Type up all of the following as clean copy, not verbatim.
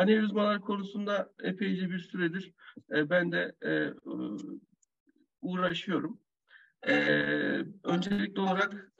Anevrizmalar konusunda epeyce bir süredir ben de uğraşıyorum. Öncelikli olarak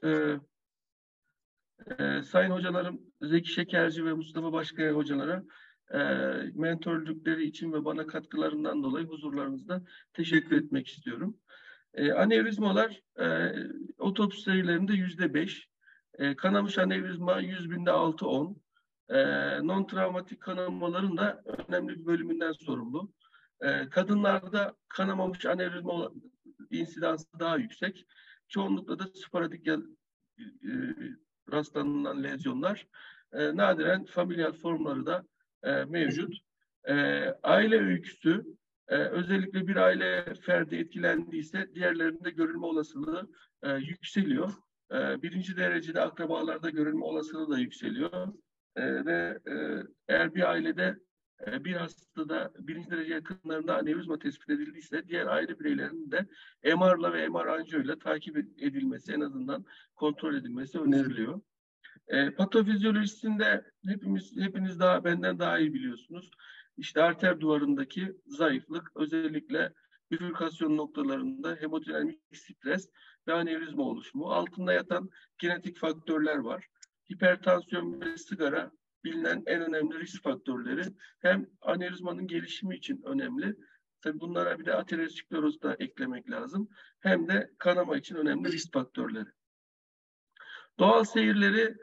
sayın hocalarım Zeki Şekerci ve Mustafa Başkaya hocalara mentörlükleri için ve bana katkılarından dolayı huzurlarınızda teşekkür etmek istiyorum. Anevrizmalar otopsi sayılarında %5, kanamış anevrizma 100.000'de 6-10, non-travmatik kanamaların da önemli bir bölümünden sorumlu. Kadınlarda kanamamış anevrizma insidansı daha yüksek. Çoğunlukla da sporadik rastlanılan lezyonlar. Nadiren familial formları da mevcut. Aile öyküsü, özellikle bir aile ferdi etkilendiyse diğerlerinde görülme olasılığı yükseliyor. Birinci derecede akrabalarda görülme olasılığı da yükseliyor. Ve eğer bir ailede bir hastada birinci derece yakınlarında anevrizma tespit edildiyse diğer aile bireylerinin de MR'la ve MR anjiyoyla takip edilmesi, en azından kontrol edilmesi öneriliyor. Patofizyolojisinde hepiniz daha benden daha iyi biliyorsunuz. İşte arter duvarındaki zayıflık, özellikle bifürkasyon noktalarında hemodinamik stres ve anevrizma oluşumu. Altında yatan genetik faktörler var. Hipertansiyon ve sigara bilinen en önemli risk faktörleri. Hem anevrizmanın gelişimi için önemli. Tabii bunlara bir de ateroskleroz da eklemek lazım. Hem de kanama için önemli risk faktörleri. Doğal seyirleri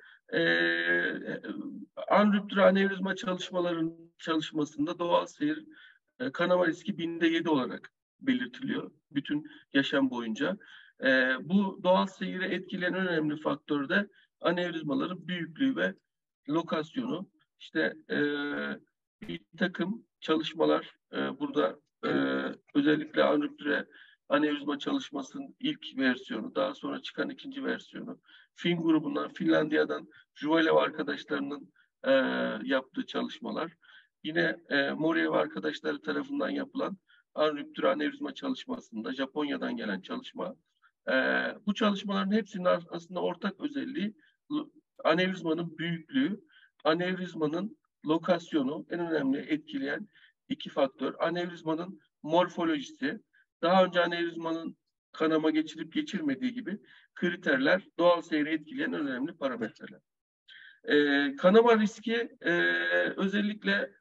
anrüptür anevrizma çalışmasında doğal seyir kanama riski 7 olarak belirtiliyor bütün yaşam boyunca. Bu doğal seyiri etkileyen önemli faktör de anevrizmaların büyüklüğü ve lokasyonu. İşte bir takım çalışmalar burada özellikle anrüptüre anevrizma çalışmasının ilk versiyonu, daha sonra çıkan ikinci versiyonu, Fin grubundan, Finlandiya'dan Juvalev arkadaşlarının yaptığı çalışmalar, yine Moriev arkadaşları tarafından yapılan anrüptür anevrizma çalışmasında Japonya'dan gelen çalışma. Bu çalışmaların hepsinin aslında ortak özelliği anevrizmanın büyüklüğü, anevrizmanın lokasyonu, en önemli etkileyen iki faktör. Anevrizmanın morfolojisi, daha önce anevrizmanın kanama geçirip geçirmediği gibi kriterler doğal seyri etkileyen önemli parametreler. Kanama riski özellikle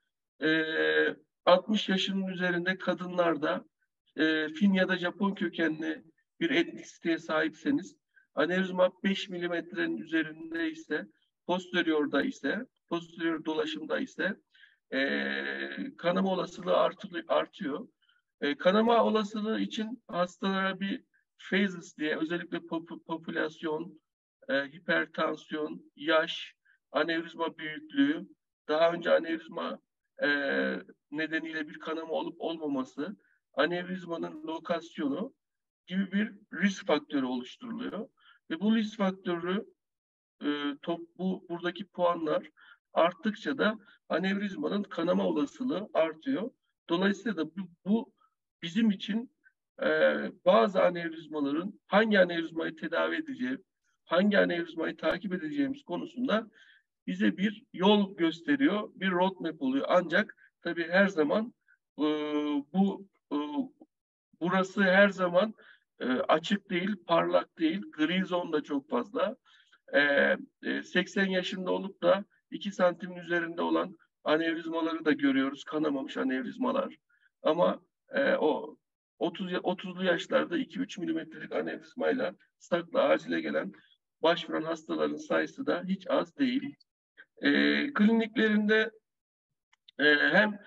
60 yaşının üzerinde kadınlarda Fin ya da Japon kökenli bir etnisiteye sahipseniz, anevrizma 5 milimetrenin üzerinde ise, posterior dolaşımda ise kanama olasılığı artıyor. Kanama olasılığı için hastalara bir phases diye özellikle popülasyon, hipertansiyon, yaş, anevrizma büyüklüğü, daha önce anevrizma nedeniyle bir kanama olup olmaması, anevrizmanın lokasyonu gibi bir risk faktörü oluşturuluyor. Ve bu risk faktörü buradaki puanlar arttıkça da anevrizmanın kanama olasılığı artıyor. Dolayısıyla da bu bizim için bazı anevrizmaların hangi anevrizmayı tedavi edeceğim, hangi anevrizmayı takip edeceğimiz konusunda bize bir yol gösteriyor, bir roadmap oluyor. Ancak tabii her zaman burası her zaman açık değil, parlak değil, gri zon da çok fazla. 80 yaşında olup da 2 santimin üzerinde olan anevrizmaları da görüyoruz, kanamamış anevrizmalar. Ama o 30'lu yaşlarda 2-3 milimetrelik anevrizmayla stakla acile gelen başvuran hastaların sayısı da hiç az değil. Kliniklerinde hem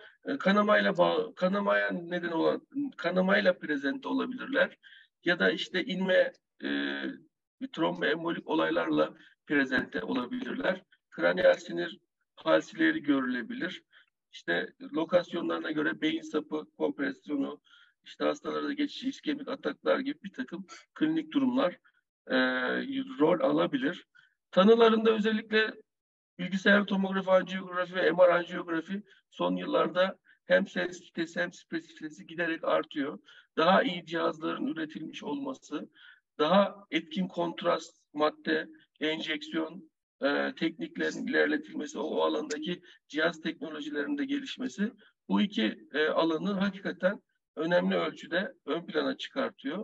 kanamayla prezente olabilirler ya da işte inme tromboembolik olaylarla prezente olabilirler. Kraniyal sinir palsileri görülebilir. İşte lokasyonlarına göre beyin sapı kompresyonu, işte hastalarda geçici iskemik ataklar gibi bir takım klinik durumlar rol alabilir. Tanılarında özellikle bilgisayar tomografi, anjiyografi ve MR anjiyografi son yıllarda hem sensitivitesi hem spesifitesi giderek artıyor. Daha iyi cihazların üretilmiş olması, daha etkin kontrast madde, enjeksiyon tekniklerin ilerletilmesi, o alandaki cihaz teknolojilerinin de gelişmesi bu iki alanı hakikaten önemli ölçüde ön plana çıkartıyor.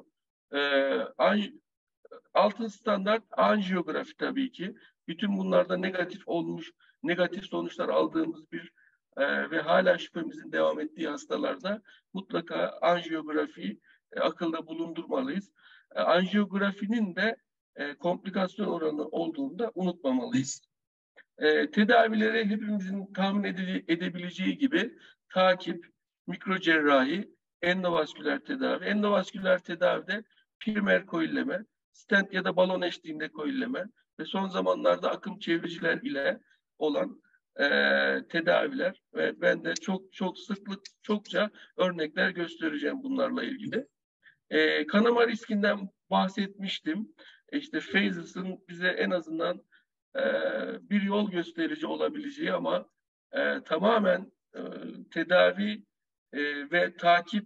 Altın standart anjiyografi tabii ki. Bütün bunlarda negatif sonuçlar aldığımız bir ve hala şüphemizin devam ettiği hastalarda mutlaka anjiyografiyi akılda bulundurmalıyız. Anjiyografinin de komplikasyon oranı olduğunu da unutmamalıyız. Tedavileri hepimizin tahmin edebileceği gibi takip, mikrocerrahi, endovasküler tedavi. Endovasküler tedavide primer koilleme, stent ya da balon eşliğinde koilleme ve son zamanlarda akım çevriciler ile olan tedaviler ve ben de çokça örnekler göstereceğim bunlarla ilgili. Kanama riskinden bahsetmiştim. İşte Phases'ın bize en azından bir yol gösterici olabileceği ama tamamen tedavi ve takip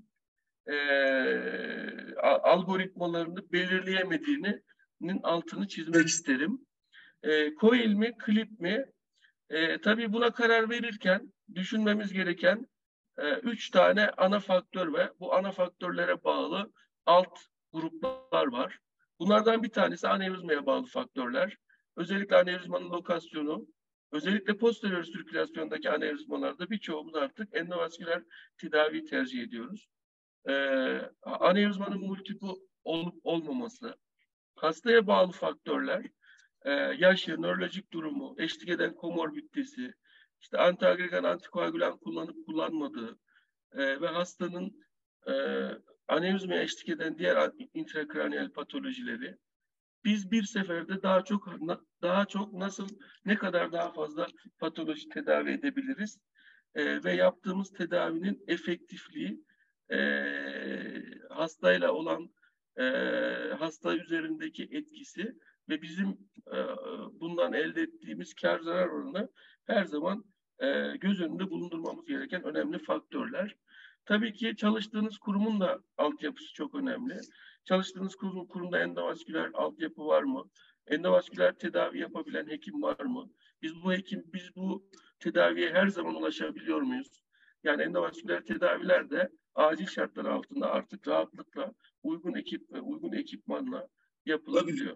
algoritmalarını belirleyemediğinin altını çizmek isterim. Coil mi, klip mi? Tabii buna karar verirken düşünmemiz gereken 3 tane ana faktör ve bu ana faktörlere bağlı alt gruplar var. Bunlardan bir tanesi anevrizmaya bağlı faktörler. Özellikle anevrizmanın lokasyonu, özellikle posterior sirkülasyondaki anevrizmalarda birçoğumuz artık endovasküler tedavi tercih ediyoruz. Anevrizmanın multiple olup olmaması, hastaya bağlı faktörler, yaşı, nörolojik durumu, eşlik eden komorbiditesi, işte antiagregan, antikoagülan kullanıp kullanmadığı ve hastanın anevrizmaya eşlik eden diğer intrakraniyal patolojileri, biz bir seferde daha çok nasıl, ne kadar daha fazla patoloji tedavi edebiliriz ve yaptığımız tedavinin efektifliği hastayla olan hasta üzerindeki etkisi ve bizim bundan elde ettiğimiz kar zarar oranı her zaman göz önünde bulundurmamız gereken önemli faktörler. Tabii ki çalıştığınız kurumun da altyapısı çok önemli. Çalıştığınız kurumda endovasküler altyapı var mı? Endovasküler tedavi yapabilen hekim var mı? Biz bu tedaviye her zaman ulaşabiliyor muyuz? Yani endovasküler tedaviler de acil şartlar altında artık rahatlıkla uygun ekip ve uygun ekipmanla yapılabiliyor.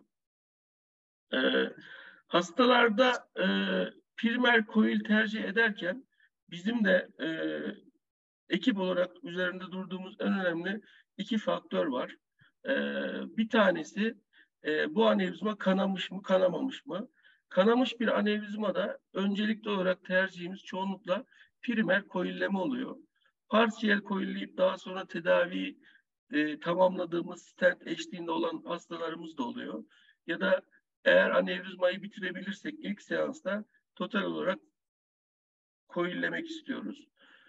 Hastalarda primer coil tercih ederken bizim de ekip olarak üzerinde durduğumuz en önemli iki faktör var. Bir tanesi bu anevrizma kanamış mı, kanamamış mı? Kanamış bir anevrizmada öncelikli olarak tercihimiz çoğunlukla primer koilleme oluyor. Parsiyel koilleyip daha sonra tedaviyi tamamladığımız stent eşliğinde olan hastalarımız da oluyor. Ya da eğer anevrizmayı bitirebilirsek ilk seansta total olarak koillemek istiyoruz.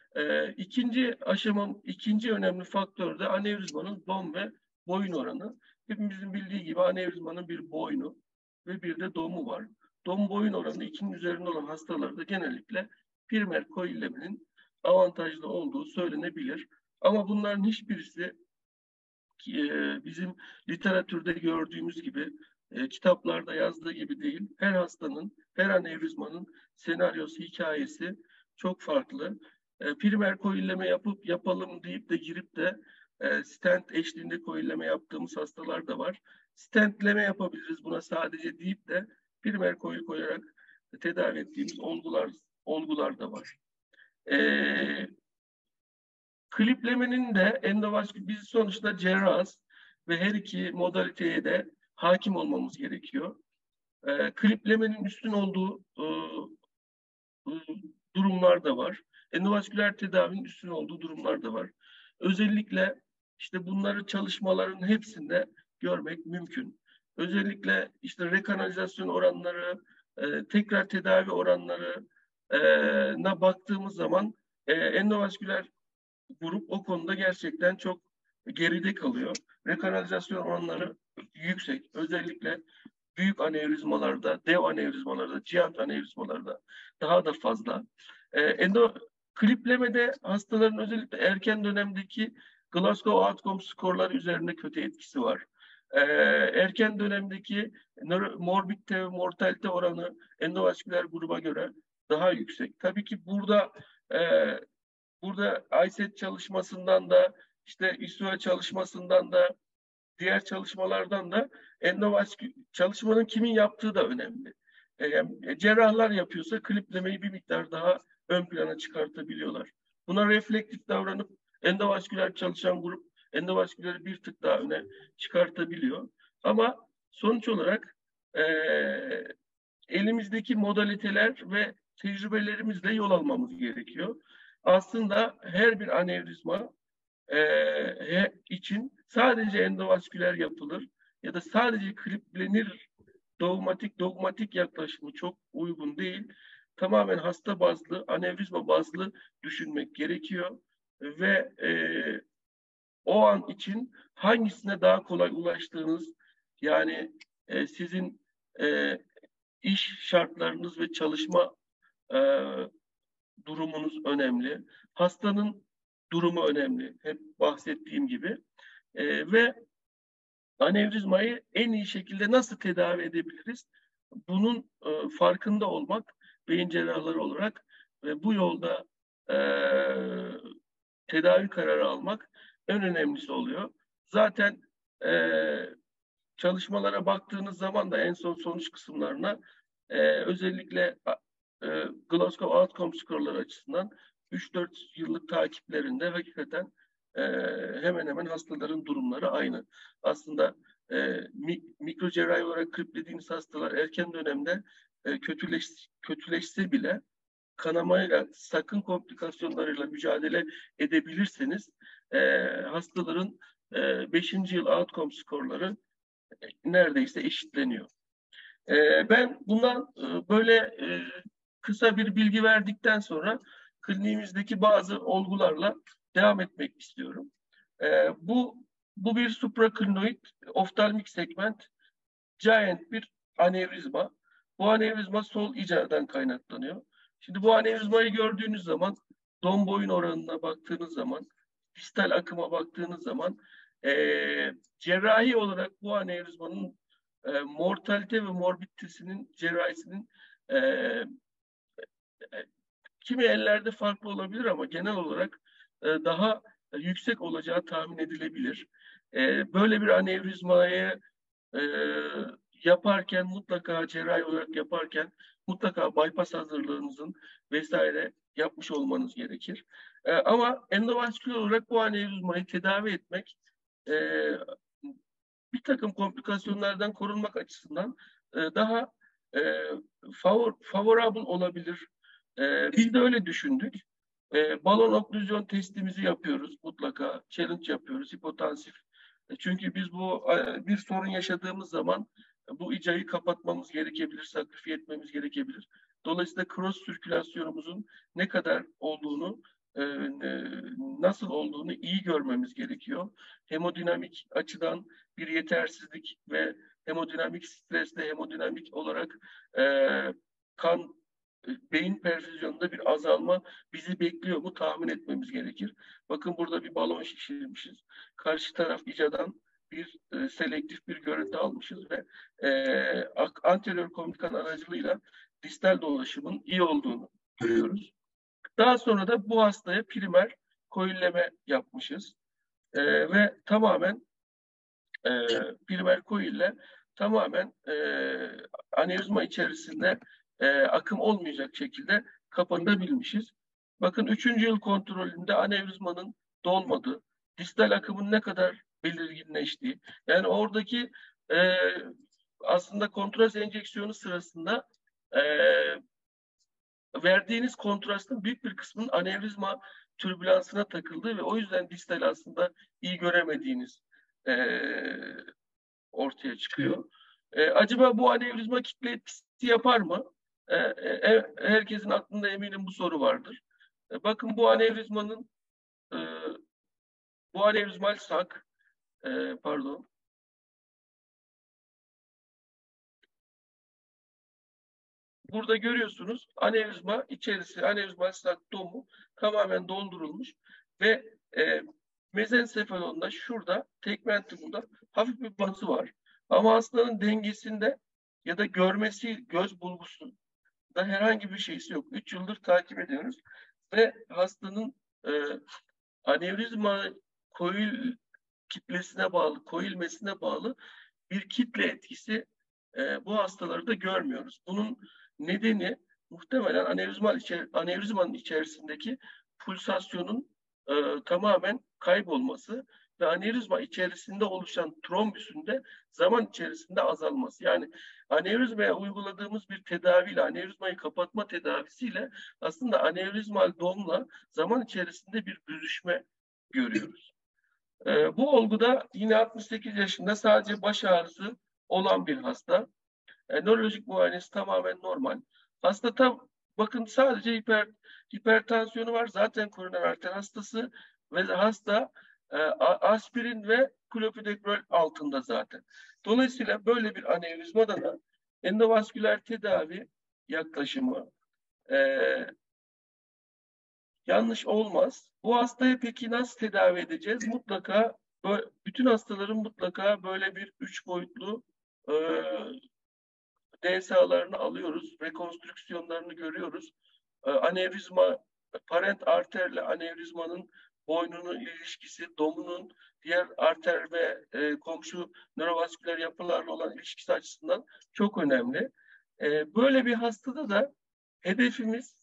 İkinci önemli faktör de anevrizmanın dom ve boyun oranı. Hepimizin bildiği gibi anevrizmanın bir boynu ve bir de domu var. Dom boyun oranı 2'nin üzerinde olan hastalarda genellikle primer koillemenin avantajlı olduğu söylenebilir. Ama bunların hiçbirisi bizim literatürde gördüğümüz gibi kitaplarda yazdığı gibi değil. Her hastanın, her anevrizmanın senaryosu, hikayesi çok farklı. Primer koilleme yapalım deyip de girip de stent eşliğinde koilleme yaptığımız hastalar da var. Stentleme yapabiliriz buna sadece deyip de primer koil koyarak tedavi ettiğimiz olgular da var. Kliplemenin de biz sonuçta cerrahız ve her iki modaliteye de hakim olmamız gerekiyor. Kliplemenin üstün olduğu durumlar da var. Endovasküler tedavinin üstün olduğu durumlar da var. Özellikle işte bunları çalışmaların hepsinde görmek mümkün. Özellikle işte rekanalizasyon oranları, tekrar tedavi oranlarına baktığımız zaman endovasküler grup o konuda gerçekten çok geride kalıyor. Rekanalizasyon oranları yüksek. Özellikle büyük anevrizmalarda, dev anevrizmalarda, cihat anevrizmalarda daha da fazla. Kliplemede hastaların özellikle erken dönemdeki Glasgow Outcome skorları üzerinde kötü etkisi var. Erken dönemdeki morbidite ve mortalite oranı endovasküler gruba göre daha yüksek. Tabii ki burada ISET çalışmasından da işte ISUA çalışmasından da diğer çalışmalardan da çalışmanın kimin yaptığı da önemli. Cerrahlar yapıyorsa kliplemeyi bir miktar daha ön plana çıkartabiliyorlar. Buna reflektif davranıp endovasküler çalışan grup endovasküleri bir tık daha öne çıkartabiliyor. Ama sonuç olarak e, elimizdeki modaliteler ve tecrübelerimizle yol almamız gerekiyor. Aslında her bir anevrizma için sadece endovasküler yapılır ya da sadece kliplenir dogmatik yaklaşımı çok uygun değil. Tamamen hasta bazlı, anevrizma bazlı düşünmek gerekiyor ve o an için hangisine daha kolay ulaştığınız, yani sizin e, iş şartlarınız ve çalışma e, durumunuz önemli. Hastanın durumu önemli. Hep bahsettiğim gibi. Ve anevrizmayı en iyi şekilde nasıl tedavi edebiliriz? Bunun farkında olmak beyin cerrahları olarak ve bu yolda e, tedavi kararı almak en önemlisi oluyor. Zaten e, çalışmalara baktığınız zaman da en son sonuç kısımlarına özellikle Glasgow Outcome Score'lar açısından 3-4 yıllık takiplerinde hakikaten e, hemen hemen hastaların durumları aynı. Aslında mikro cerrahi olarak kliplediğimiz hastalar erken dönemde kötüleşse bile kanamayla, sakın komplikasyonlarıyla mücadele edebilirseniz hastaların 5. yıl outcome skorları neredeyse eşitleniyor. Ben bundan böyle kısa bir bilgi verdikten sonra kliniğimizdeki bazı olgularla devam etmek istiyorum. Bu bir supraklinoid oftalmik segment giant bir anevrizma. Bu anevrizma sol icardan kaynaklanıyor. Şimdi bu anevrizmayı gördüğünüz zaman don boyun oranına baktığınız zaman distal akıma baktığınız zaman cerrahi olarak bu anevrizmanın mortalite ve morbiditesinin cerrahisinin e, kimi ellerde farklı olabilir ama genel olarak daha yüksek olacağı tahmin edilebilir. Böyle bir anevrizmayı e, yaparken mutlaka cerrahi olarak yaparken mutlaka bypass hazırlığınızın vesaire yapmış olmanız gerekir. Ama endovasküler olarak bu anevrizmayı tedavi etmek e, bir takım komplikasyonlardan korunmak açısından daha favorable olabilir. Biz de öyle düşündük. Balon oklüzyon testimizi yapıyoruz mutlaka. Challenge yapıyoruz. Hipotansif. Çünkü biz bir sorun yaşadığımız zaman bu icayı kapatmamız gerekebilir, sakrifiye etmemiz gerekebilir. Dolayısıyla cross sirkülasyonumuzun ne kadar olduğunu, nasıl olduğunu iyi görmemiz gerekiyor. Hemodinamik açıdan bir yetersizlik ve hemodinamik stresle hemodinamik olarak kan beyin perfüzyonunda bir azalma bizi bekliyor mu tahmin etmemiz gerekir. Bakın burada bir balon şişirmişiz. Karşı taraf icadan bir selektif bir görüntü almışız ve anterior komunikan aracılığıyla distal dolaşımın iyi olduğunu görüyoruz. Daha sonra da bu hastaya primer koilleme yapmışız. Ve tamamen e, primer koille tamamen anevrizma içerisinde akım olmayacak şekilde kapatabilmişiz. Bakın 3. yıl kontrolünde anevrizmanın dolmadığı, distal akımın ne kadar belirginleştiği, yani oradaki e, aslında kontrast enjeksiyonu sırasında e, verdiğiniz kontrastın büyük bir kısmının anevrizma türbülansına takıldığı ve o yüzden distal aslında iyi göremediğiniz e, ortaya çıkıyor. Acaba bu anevrizma kitle etkisi yapar mı? Herkesin aklında eminim bu soru vardır. Bakın e, bu anevrizmal sak, pardon, burada görüyorsunuz anevrizma içerisi, anevrizmal sak domu tamamen doldurulmuş ve Mezensefalonda şurada tegmentumunda hafif bir bası var. Ama hastanın dengesinde ya da görmesi, göz bulgusunda herhangi bir şeysi yok. 3 yıldır takip ediyoruz. Ve hastanın anevrizma koil kitlesine bağlı, koilmesine bağlı bir kitle etkisi bu hastalarda görmüyoruz. Bunun nedeni muhtemelen anevrizmanın içerisindeki pulsasyonun tamamen kaybolması ve anevrizma içerisinde oluşan trombüsün de zaman içerisinde azalması. Yani anevrizmaya uyguladığımız bir tedaviyle, anevrizmayı kapatma tedavisiyle aslında anevrizmal domla zaman içerisinde bir büzüşme görüyoruz. Bu olguda yine 68 yaşında sadece baş ağrısı olan bir hasta. Nörolojik muayenesi tamamen normal. Hasta tam bakın sadece hipertansiyonu var. Zaten koroner arter hastası ve hasta aspirin ve klopidogrel altında zaten. Dolayısıyla böyle bir anevrizmada da endovasküler tedavi yaklaşımı yanlış olmaz. Bu hastayı peki nasıl tedavi edeceğiz? Mutlaka bütün hastaların mutlaka böyle bir 3 boyutlu DSA'larını alıyoruz. Rekonstrüksiyonlarını görüyoruz. Anevrizma, parent arterle anevrizmanın boynunun ilişkisi, domunun diğer arter ve komşu nörovasküler yapılarla olan ilişkisi açısından çok önemli. Böyle bir hastada da hedefimiz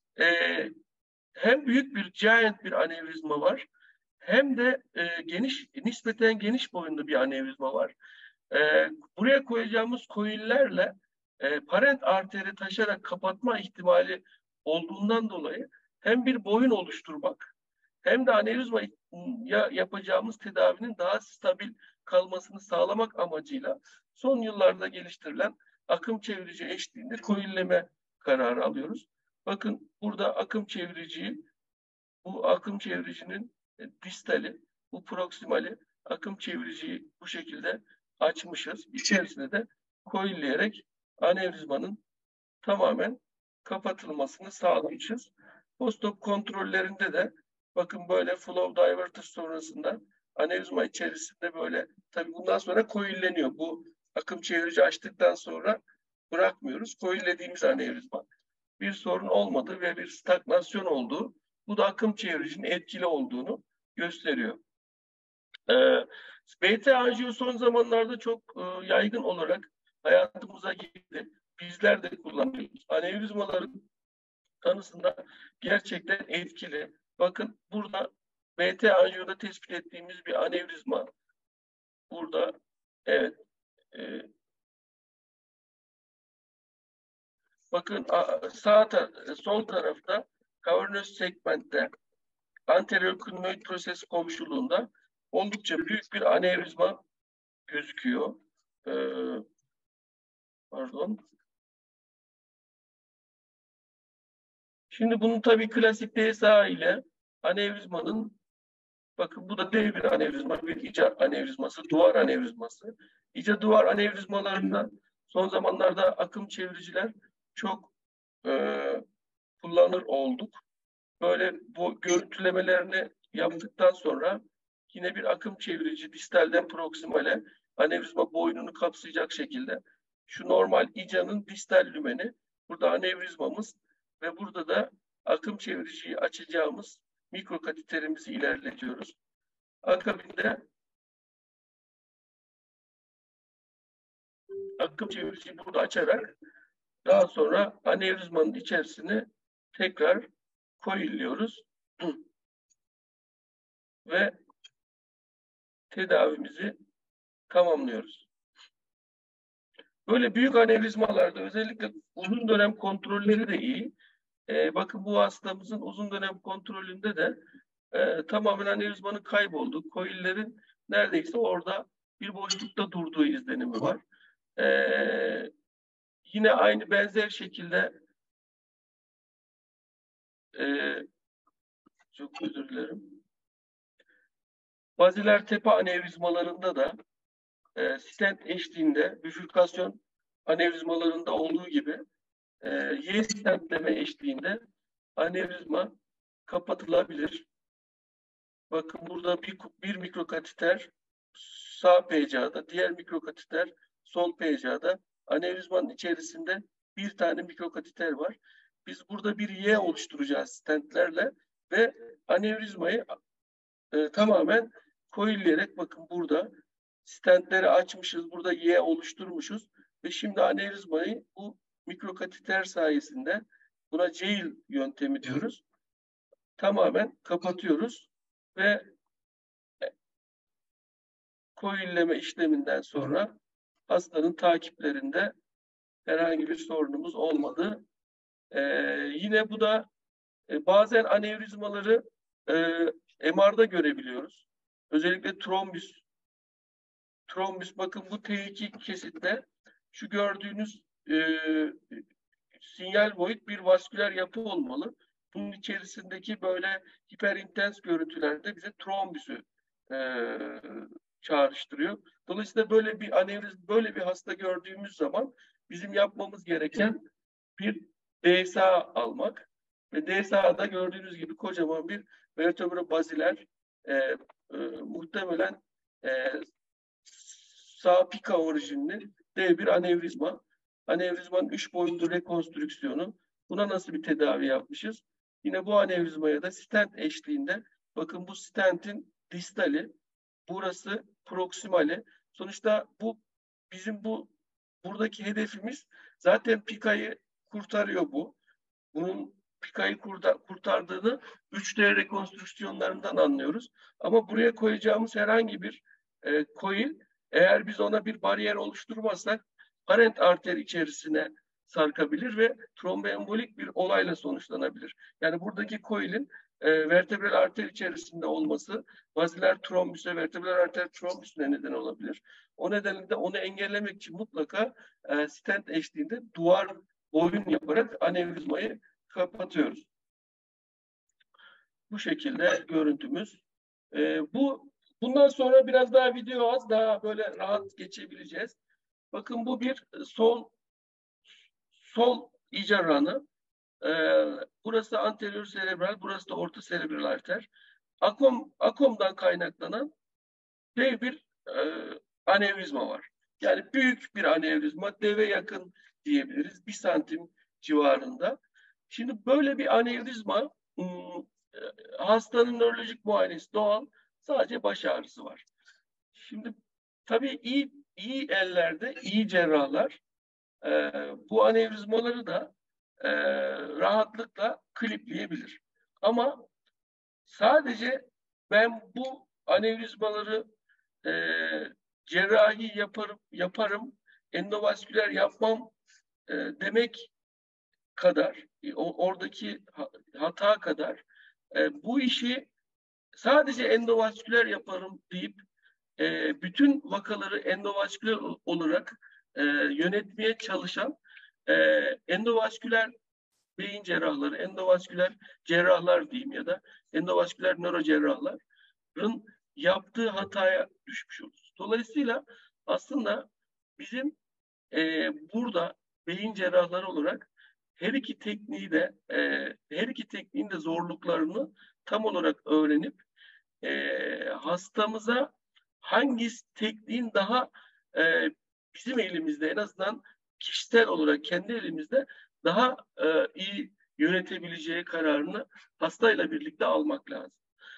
hem büyük bir giant bir anevrizma var, hem de nispeten geniş boyunlu bir anevrizma var. Buraya koyacağımız koillerle parent arteri taşarak kapatma ihtimali olduğundan dolayı hem bir boyun oluşturmak hem de anevrizma yapacağımız tedavinin daha stabil kalmasını sağlamak amacıyla son yıllarda geliştirilen akım çevirici eşliğinde koilleme kararı alıyoruz. Bakın burada akım çeviriciyi, bu akım çeviricinin distali, bu proksimali akım çeviriciyi bu şekilde açmışız. İçerisine de koilleyerek anevrizmanın tamamen kapatılmasını sağlamışız. Postop kontrollerinde de bakın böyle flow diverter sonrasında anevrizma içerisinde böyle, tabii bundan sonra koilleniyor. Bu akım çevirici açtıktan sonra bırakmıyoruz. Koillediğimiz anevrizma bir sorun olmadı ve bir stagnasyon olduğu, bu da akım çeviricinin etkili olduğunu gösteriyor. BT anjiyo son zamanlarda çok yaygın olarak hayatımıza girdi. Bizler de kullanıyoruz. Anevrizmaların tanısında gerçekten etkili. Bakın burada BT anjiyoda tespit ettiğimiz bir anevrizma. Burada evet. Bakın sol tarafta kavernöz segmentte anterior klinoid proses komşuluğunda oldukça büyük bir anevrizma gözüküyor. Pardon. Şimdi bunun tabii klasik DSA ile anevrizmanın, bakın bu da dev bir anevrizma, bir ica anevrizması, duvar anevrizması. İca duvar anevrizmalarında son zamanlarda akım çeviriciler çok kullanır olduk. Böyle bu görüntülemelerini yaptıktan sonra yine bir akım çevirici distalden proksimale anevrizma boynunu kapsayacak şekilde şu normal icanın distal lümeni, burada anevrizmamız ve burada da akım çeviriciyi açacağımız mikrokatiterimizi ilerletiyoruz. Akabinde akım çeviriciyi burada açarak daha sonra anevrizmanın içerisine tekrar koyuyoruz ve tedavimizi tamamlıyoruz. Böyle büyük anevrizmalarda özellikle uzun dönem kontrolleri de iyi. Bakın bu hastamızın uzun dönem kontrolünde de tamamen anevrizmanın kaybolduğu, koillerin neredeyse orada bir boşlukta durduğu izlenimi var. Yine aynı benzer şekilde çok özür dilerim. Baziler tepe anevrizmalarında da stent eşliğinde bifürkasyon anevrizmalarında olduğu gibi Y stentleme eşliğinde anevrizma kapatılabilir. Bakın burada bir mikrokateter sağ PCA'da, diğer mikrokateter sol PCA'da. Anevrizmanın içerisinde bir tane mikrokateter var. Biz burada bir Y oluşturacağız stentlerle ve anevrizmayı tamamen coilleyerek, bakın burada stentleri açmışız, burada Y oluşturmuşuz ve şimdi anevrizmayı bu mikrokateter sayesinde, buna Ceil yöntemi diyoruz, tamamen kapatıyoruz ve coilleme işleminden sonra hastanın takiplerinde herhangi bir sorunumuz olmadı. Yine bu da bazen anevrizmaları MR'da görebiliyoruz. Özellikle trombüs. Bakın bu T2 kesitte şu gördüğünüz sinyal void bir vasküler yapı olmalı. Bunun içerisindeki böyle hiperintens görüntülerde bize trombüsü çağrıştırıyor. Dolayısıyla böyle bir hasta gördüğümüz zaman bizim yapmamız gereken bir DSA almak ve DSA'da gördüğünüz gibi kocaman bir vertebrobaziler muhtemelen sağ pika orijinli dev bir anevrizma. Anevrizmanın 3 boyutlu rekonstrüksiyonu. Buna nasıl bir tedavi yapmışız? Yine bu anevrizmaya da stent eşliğinde, bakın bu stentin distali, burası proksimali. Sonuçta bizim buradaki hedefimiz zaten pikayı kurtarıyor bu. Bunun pikayı kurtardığını 3D rekonstrüksiyonlarından anlıyoruz. Ama buraya koyacağımız herhangi bir coil, eğer biz ona bir bariyer oluşturmazsak parent arter içerisine sarkabilir ve tromboembolik bir olayla sonuçlanabilir. Yani buradaki coil'in vertebral arter içerisinde olması baziler trombüse, vertebral arter trombüsüne neden olabilir. O nedenle de onu engellemek için mutlaka stent eşliğinde duvar boyun yaparak anevrizmayı kapatıyoruz. Bu şekilde görüntümüz. Bundan sonra biraz daha video az, daha böyle rahat geçebileceğiz. Bakın bu bir sol icarranı. Burası anterior serebral, burası da orta serebral arter. Akomdan kaynaklanan dev bir anevrizma var. Yani büyük bir anevrizma, deve yakın diyebiliriz. 1 santim civarında. Şimdi böyle bir anevrizma, hastanın nörolojik muayenesi doğal, sadece baş ağrısı var. Şimdi tabii iyi ellerde, iyi cerrahlar bu anevrizmaları da rahatlıkla klipleyebilir. Ama sadece ben bu anevrizmaları e, cerrahi yaparım, endovasküler yapmam demek kadar, oradaki hata kadar bu işi sadece endovasküler yaparım deyip bütün vakaları endovasküler olarak yönetmeye çalışan endovasküler beyin cerrahları, endovasküler cerrahlar diyeyim ya da endovasküler nörocerrahların yaptığı hataya düşmüş oluruz. Dolayısıyla aslında bizim burada beyin cerrahları olarak her iki tekniğin de zorluklarını tam olarak öğrenip hastamıza hangi tekniğin daha bizim elimizde, en azından kişisel olarak kendi elimizde daha iyi yönetebileceği kararını hastayla birlikte almak lazım.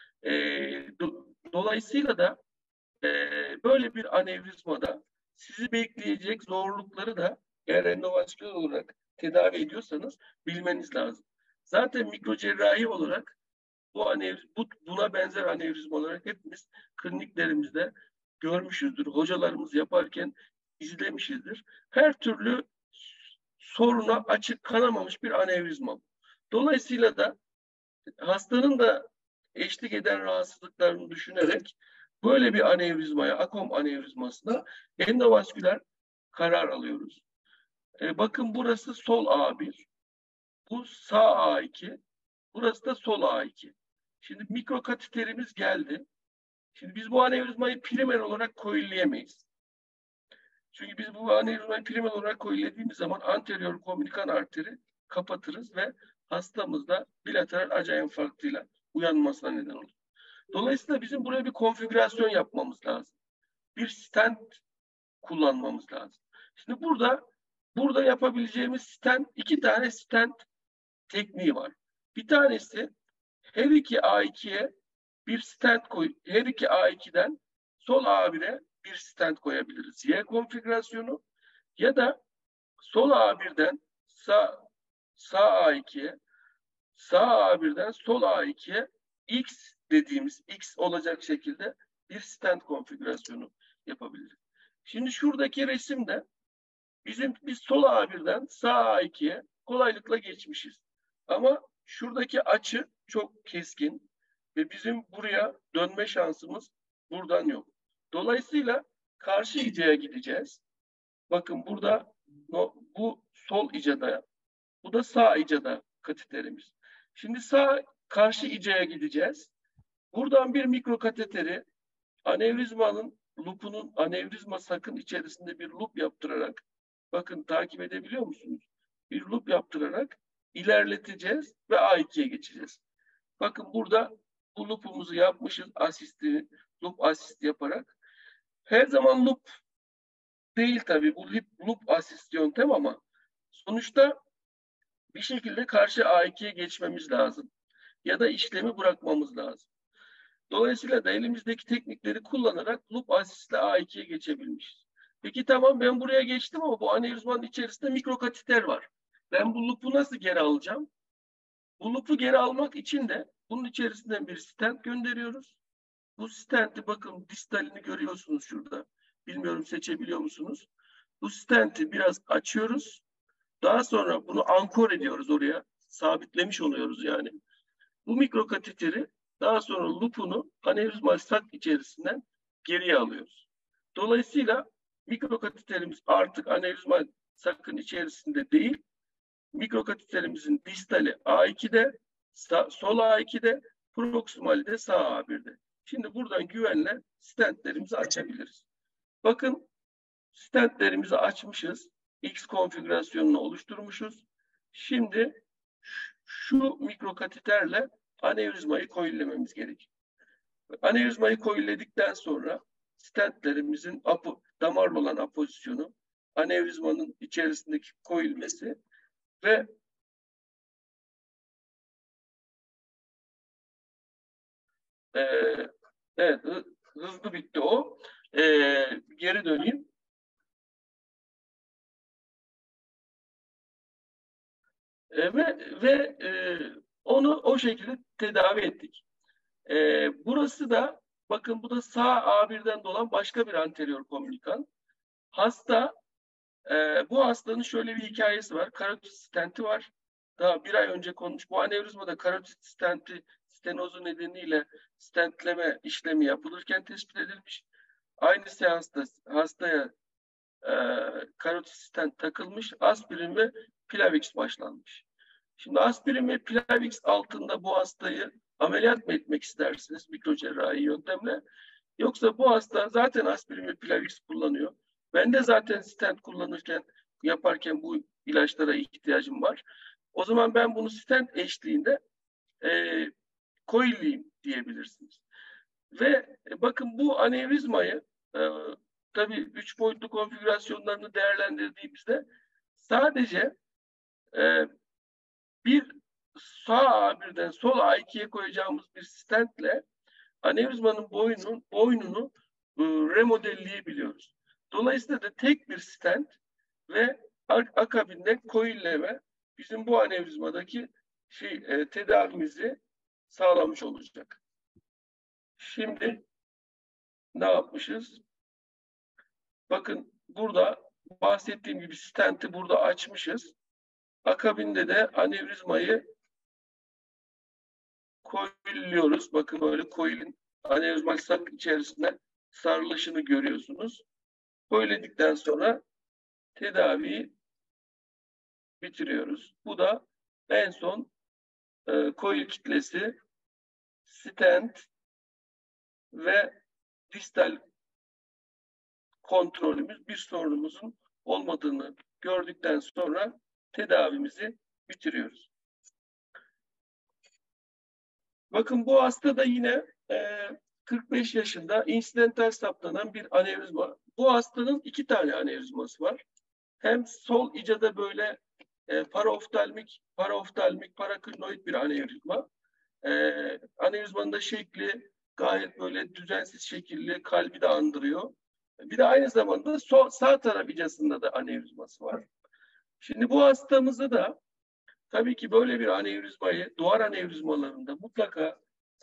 Dolayısıyla da böyle bir anevrizmada sizi bekleyecek zorlukları da, eğer endovasküler olarak tedavi ediyorsanız, bilmeniz lazım. Zaten mikrocerrahi olarak buna benzer anevrizma olarak hepimiz kliniklerimizde görmüşüzdür. Hocalarımız yaparken izlemişizdir. Her türlü soruna açık kanamamış bir anevrizma. Dolayısıyla da hastanın da eşlik eden rahatsızlıklarını düşünerek böyle bir anevrizmaya, akom anevrizmasına endovasküler karar alıyoruz. Bakın burası sol A1, bu sağ A2, burası da sol A2. Şimdi mikrokateterimiz geldi. Şimdi biz bu anevrizmayı primer olarak koilleyemeyiz. Çünkü biz bu anevrizmayı primer olarak koillediğimiz zaman anterior komünikan arteri kapatırız ve hastamızda bilateral aca enfarktıyla uyanmasına neden olur. Dolayısıyla bizim buraya bir konfigürasyon yapmamız lazım. Bir stent kullanmamız lazım. Şimdi burada yapabileceğimiz stent, 2 tane stent tekniği var. Bir tanesi her iki A2'ye bir stent koy. Her iki A2'den sol A1'e bir stent koyabiliriz. Y konfigürasyonu ya da sol A1'den sağ A2'ye, sağ A1'den sol A2'ye X dediğimiz X olacak şekilde bir stent konfigürasyonu yapabiliriz. Şimdi şuradaki resimde biz sol A1'den sağ A2'ye kolaylıkla geçmişiz. Ama şuradaki açı çok keskin ve bizim buraya dönme şansımız buradan yok. Dolayısıyla karşı icaya gideceğiz. Bakın burada bu sol icada, bu da sağ icada kateterimiz. Şimdi karşı icaya gideceğiz. Buradan bir mikro kateteri anevrizmanın lupunun anevrizma sakın içerisinde bir lup yaptırarak, bakın takip edebiliyor musunuz? Bir lup yaptırarak ilerleteceğiz ve A2'ye geçeceğiz. Bakın burada bu lupumuzu yapmışız, lup asist yaparak. Her zaman lup değil tabii, bu loop asist yöntem, ama sonuçta bir şekilde karşı A2'ye geçmemiz lazım. Ya da işlemi bırakmamız lazım. Dolayısıyla da elimizdeki teknikleri kullanarak loop asistle A2'ye geçebilmişiz. Peki tamam, ben buraya geçtim ama bu anevrizmanın içerisinde mikrokateter var. Ben bu loop'u nasıl geri alacağım? Bu loop'u geri almak için de bunun içerisinden bir stent gönderiyoruz. Bu stenti, bakın distalini görüyorsunuz şurada. Bilmiyorum, seçebiliyor musunuz? Bu stenti biraz açıyoruz. Daha sonra bunu ankor ediyoruz oraya. Sabitlemiş oluyoruz yani. Bu mikrokateteri daha sonra lupunu anevrizmal sak içerisinden geriye alıyoruz. Dolayısıyla mikrokateterimiz artık anevrizmal sakın içerisinde değil, mikrokateterimizin distali A2'de, sol A2'de, proksimali de sağ A1'de. Şimdi buradan güvenle stentlerimizi açabiliriz. Bakın, stentlerimizi açmışız. X konfigürasyonunu oluşturmuşuz. Şimdi şu mikrokateterle anevrizmayı koyullememiz gerekiyor. Anevrizmayı koyulledikten sonra stentlerimizin damarlı olan apozisyonu, anevrizmanın içerisindeki koyulması ve evet, hızlı bitti o. Geri döneyim. Ve onu o şekilde tedavi ettik. Burası da, bakın, bu da sağ A1'den dolan başka bir anterior komünikan. Bu hastanın şöyle bir hikayesi var. Karotit stenti var. Daha bir ay önce konmuş. Bu anevrizmada karotit stenti stenozu nedeniyle stentleme işlemi yapılırken tespit edilmiş. Aynı seansta hastaya karotit stent takılmış. Aspirin ve Plavix başlanmış. Şimdi aspirin ve Plavix altında bu hastayı ameliyat mı etmek istersiniz mikrocerrahi yöntemle? Yoksa bu hasta zaten aspirin ve Plavix kullanıyor. Ben de zaten stent yaparken bu ilaçlara ihtiyacım var. O zaman ben bunu stent eşliğinde koyulayım diyebilirsiniz. Ve bakın, bu anevrizmayı tabii 3 boyutlu konfigürasyonlarını değerlendirdiğimizde sadece bir sağ A1'den sol A2'ye koyacağımız bir stentle anevrizmanın boynunu remodelleyebiliyoruz. Dolayısıyla da tek bir stent ve akabinde koyulleme bizim bu anevrizmadaki tedavimizi sağlamış olacak. Şimdi ne yapmışız? Bakın, burada bahsettiğim gibi stenti burada açmışız. Akabinde de anevrizmayı koyuluyoruz. Bakın, böyle koyulun. Anevrizmal sak içerisinde sarılışını görüyorsunuz. Koyuledikten sonra tedaviyi bitiriyoruz. Bu da en son koyu kitlesi, stent ve distal kontrolümüz, bir sorunumuzun olmadığını gördükten sonra tedavimizi bitiriyoruz. Bakın, bu hasta da yine 45 yaşında insidental saptanan bir anevrizma. Bu hastanın 2 tane anevrizması var. Hem sol icada böyle paraoftalmik, paraklinoid bir anevrizma. Anevrizmanın da şekli gayet böyle düzensiz şekilli, kalbi de andırıyor. Bir de aynı zamanda sağ taraf icasında da anevrizması var. Şimdi bu hastamızda da tabii ki böyle bir anevrizmayı, duvar anevrizmalarında mutlaka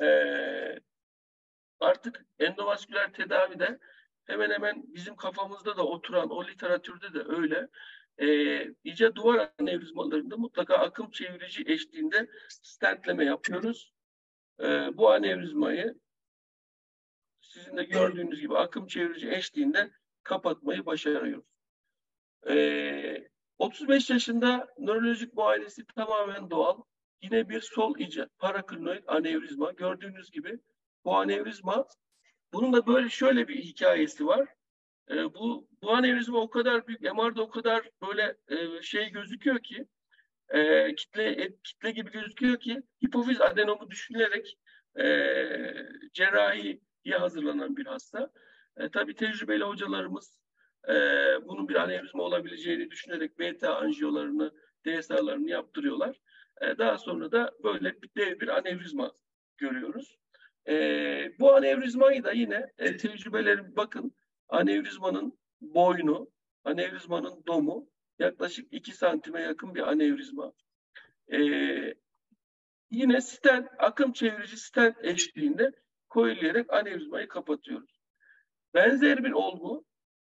artık endovasküler tedavide hemen hemen bizim kafamızda da oturan, o literatürde de öyle. İyice duvar anevrizmalarında mutlaka akım çevirici eşliğinde stentleme yapıyoruz. Bu anevrizmayı sizin de gördüğünüz gibi akım çevirici eşliğinde kapatmayı başarıyoruz. 35 yaşında nörolojik muayenesi tamamen doğal. Yine bir sol ica paraklinoid anevrizma. Gördüğünüz gibi bu anevrizma, bunun da böyle şöyle bir hikayesi var. Bu anevrizma o kadar büyük, MR'da o kadar böyle şey gözüküyor ki, kitle gibi gözüküyor ki hipofiz adenomu düşünülerek cerrahiye hazırlanan bir hasta. Tabii tecrübeli hocalarımız bunun bir anevrizma olabileceğini düşünerek beta anjiyolarını, DSA'larını yaptırıyorlar. Daha sonra da böyle dev bir anevrizma görüyoruz. Bu anevrizmayı da yine tecrübelerim bakın, anevrizmanın boynu, anevrizmanın domu yaklaşık 2 santime yakın bir anevrizma. Yine stent, akım çevirici stent eşliğinde koyularak anevrizmayı kapatıyoruz. Benzer bir olgu,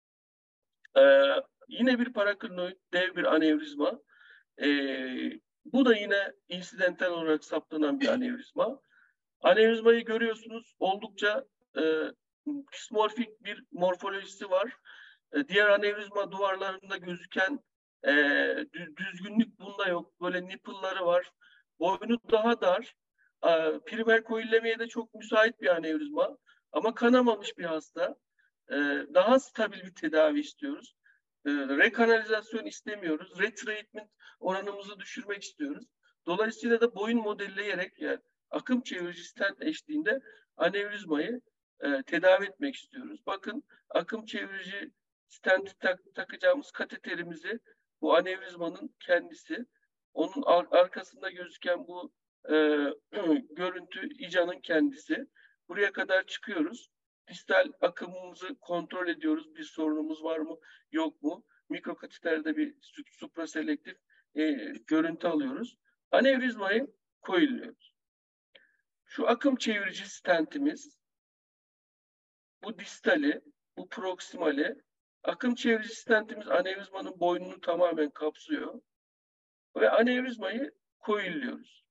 yine bir paraklinoid dev bir anevrizma. Bu da yine insidental olarak saptanan bir anevrizma. Anevrizmayı görüyorsunuz, oldukça dismorfik bir morfolojisi var. Diğer anevrizma duvarlarında gözüken düzgünlük bunda yok. Böyle nipple'ları var. Boynu daha dar. Primer koillemeye de çok müsait bir anevrizma. Ama kanamamış bir hasta. Daha stabil bir tedavi istiyoruz. Rekanalizasyon istemiyoruz. Retreatment oranımızı düşürmek istiyoruz. Dolayısıyla da boyun modelleyerek, yani akım çevirici stent eşliğinde anevrizmayı tedavi etmek istiyoruz. Bakın, akım çevirici stent takacağımız kateterimizi, bu anevrizmanın kendisi, onun arkasında gözüken bu görüntü icanın kendisi. Buraya kadar çıkıyoruz. Distal akımımızı kontrol ediyoruz. Bir sorunumuz var mı, yok mu? Mikrokateterde bir supraselektif görüntü alıyoruz. Anevrizmayı koyuluyoruz. Şu akım çevirici stentimiz, bu distali, bu proksimali. Akım çevirici stentimiz anevrizmanın boynunu tamamen kapsıyor ve anevrizmayı koyuluyoruz.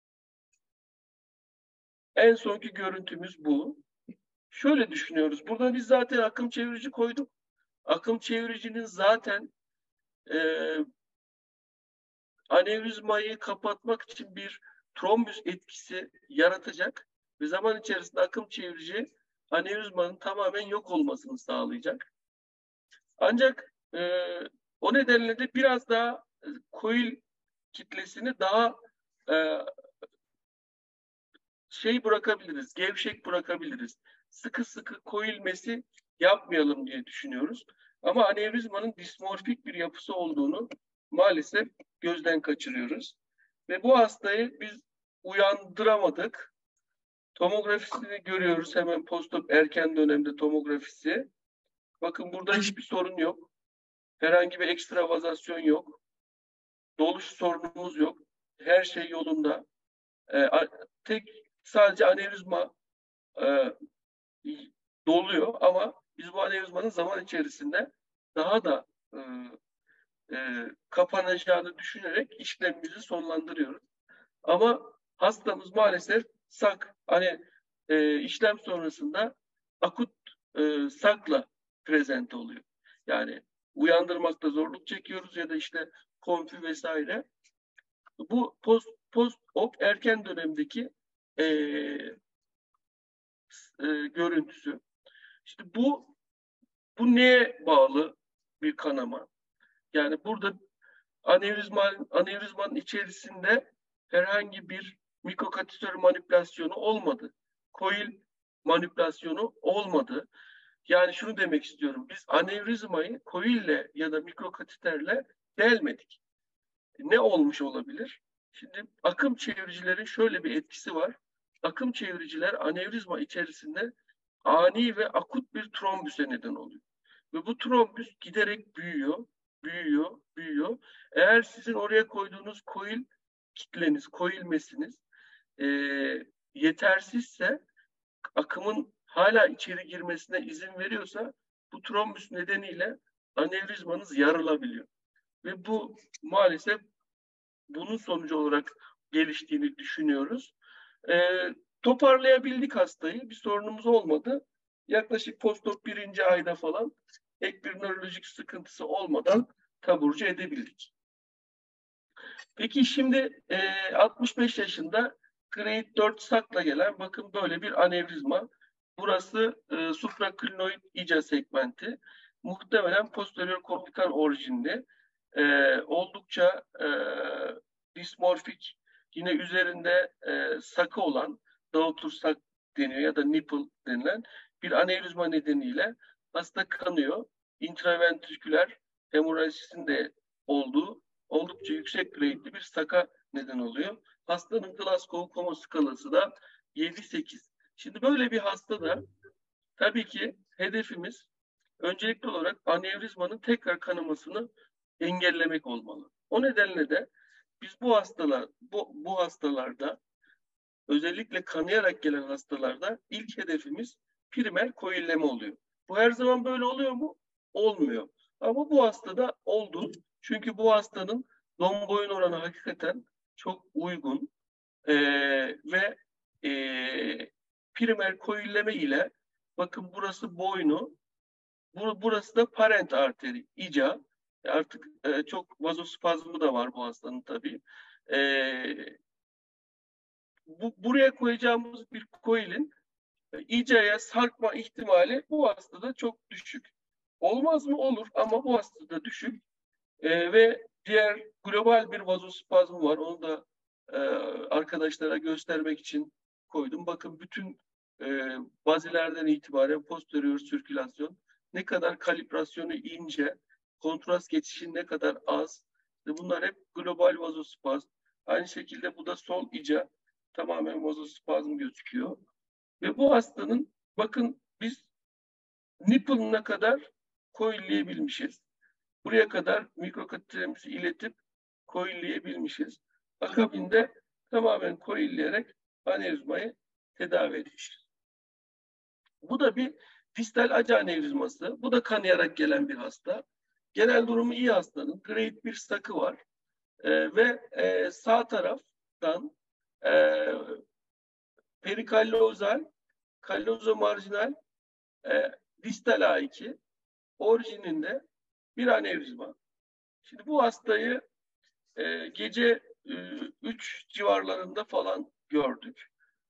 En sonki görüntümüz bu. Şöyle düşünüyoruz. Burada biz zaten akım çevirici koyduk. Akım çeviricinin zaten anevrizmayı kapatmak için bir trombüs etkisi yaratacak ve zaman içerisinde akım çevirici anevrizmanın tamamen yok olmasını sağlayacak. Ancak o nedenle de biraz daha koil kitlesini daha bırakabiliriz, gevşek bırakabiliriz. Sıkı sıkı koyulmesi yapmayalım diye düşünüyoruz. Ama anevrizmanın dismorfik bir yapısı olduğunu maalesef gözden kaçırıyoruz. Ve bu hastayı biz uyandıramadık. Tomografisini görüyoruz, hemen postop erken dönemde tomografisi. Bakın, burada hiçbir sorun yok. Herhangi bir ekstravazasyon yok. Doluş sorunumuz yok. Her şey yolunda. Sadece anevrizma doluyor ama biz bu anevrizmanın zaman içerisinde daha da kapanacağını düşünerek işlemimizi sonlandırıyoruz. Ama hastamız maalesef sak, işlem sonrasında akut sakla prezente oluyor. Yani uyandırmakta zorluk çekiyoruz ya da işte konfü vesaire. Bu post-op erken dönemdeki görüntüsü. İşte bu neye bağlı bir kanama? Yani burada anevrizmanın içerisinde herhangi bir mikrokatetör manipülasyonu olmadı. Koil manipülasyonu olmadı. Yani şunu demek istiyorum. Biz anevrizmayı coil'le ya da mikrokateterle delmedik. Ne olmuş olabilir? Şimdi akım çeviricilerin şöyle bir etkisi var. Akım çeviriciler anevrizma içerisinde ani ve akut bir trombüse neden oluyor. Ve bu trombüs giderek büyüyor, büyüyor, büyüyor. Eğer sizin oraya koyduğunuz coil kitleniz, coilmesiniz e, yetersizse, akımın hala içeri girmesine izin veriyorsa, bu trombüs nedeniyle anevrizmanız yarılabiliyor. Ve bu maalesef bunun sonucu olarak geliştiğini düşünüyoruz. Toparlayabildik hastayı. Bir sorunumuz olmadı. Yaklaşık postop 1. ayda falan ek bir nörolojik sıkıntısı olmadan taburcu edebildik. Peki şimdi 65 yaşında grade 4 sakla gelen, bakın böyle bir anevrizma. Burası supraklinoid ija segmenti. Muhtemelen posterior kortikal orijinli. Oldukça dismorfik, yine üzerinde sakı olan, Daughter sak deniyor ya da nipple denilen bir anevrizma nedeniyle hasta kanıyor. İntraventriküler hemorajisinin de olduğu oldukça yüksek grade'li bir saka neden oluyor. Hastanın Glasgow Coma skalası da 7-8. Şimdi böyle bir hastada tabii ki hedefimiz öncelikli olarak anevrizmanın tekrar kanamasını engellemek olmalı. O nedenle de biz bu hastalarda, özellikle kanayarak gelen hastalarda ilk hedefimiz primer koilleme oluyor. Bu her zaman böyle oluyor mu? Olmuyor. Ama bu hastada oldu. Çünkü bu hastanın don boyun oranı hakikaten çok uygun ve primer koilleme ile, bakın burası boynu, burası da parent arteri, ija. Artık çok vazospazmı da var bu hastanın tabii. Buraya koyacağımız bir coil'in icaya sarkma ihtimali bu hastada çok düşük. Olmaz mı? Olur, ama bu hastada düşük. Ve diğer global bir vazospazmı var. Onu da arkadaşlara göstermek için koydum. Bakın bütün bazilerden itibaren posterior sirkülasyon ne kadar, kalibrasyonu ince, kontrast geçişi ne kadar az. Bunlar hep global vazospazm. Aynı şekilde bu da sol ija, tamamen vazospazm gözüküyor. Ve bu hastanın, bakın biz nipple'ına kadar coilleyebilmişiz. Buraya kadar mikrokateterimizi iletip coilleyebilmişiz. Akabinde tamamen coilleyerek anevrizmayı tedavi etmişiz. Bu da bir distal aca anevrizması. Bu da kanayarak gelen bir hasta. Genel durumu iyi hastanın. Grade 1 sakı var. Ve sağ taraftan perikallozal, kallozomarjinal distal A2 orijininde bir anevrizma. Şimdi bu hastayı gece 3 civarlarında falan gördük.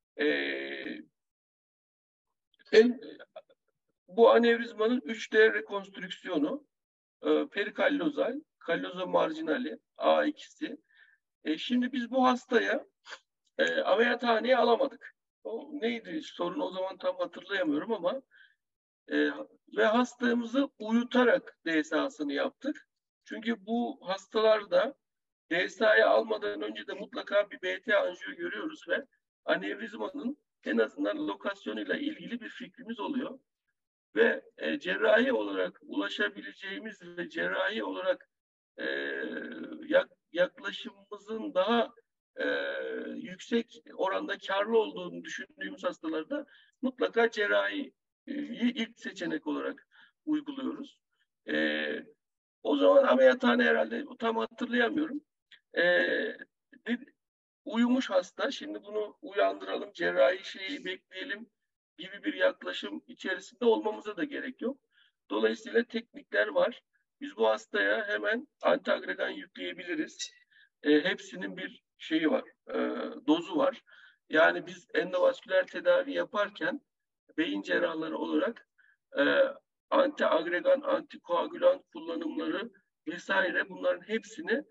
Bu anevrizmanın 3D rekonstrüksiyonu, perikallozal, kallozomarjinali A2'si. Şimdi biz bu hastaya ameliyathaneye alamadık. O neydi sorun, o zaman tam hatırlayamıyorum ama ve hastamızı uyutarak DSA'sını yaptık. Çünkü bu hastalarda DSA'yı almadan önce de mutlaka bir BT anjiyo görüyoruz ve anevrizmanın en azından lokasyonuyla ilgili bir fikrimiz oluyor. Ve cerrahi olarak ulaşabileceğimiz ve cerrahi olarak yaklaşımımızın daha yüksek oranda karlı olduğunu düşündüğümüz hastalarda mutlaka cerrahiyi ilk seçenek olarak uyguluyoruz. O zaman ameliyathane, herhalde tam hatırlayamıyorum. Uyumuş hasta, şimdi bunu uyandıralım, cerrahi şeyi bekleyelim gibi bir yaklaşım içerisinde olmamıza da gerek yok. Dolayısıyla teknikler var. Biz bu hastaya hemen antiagregan yükleyebiliriz. Hepsinin bir şeyi var, dozu var. Yani biz endovasküler tedavi yaparken beyin cerrahları olarak antiagregan, antikoagülant kullanımları vesaire, bunların hepsini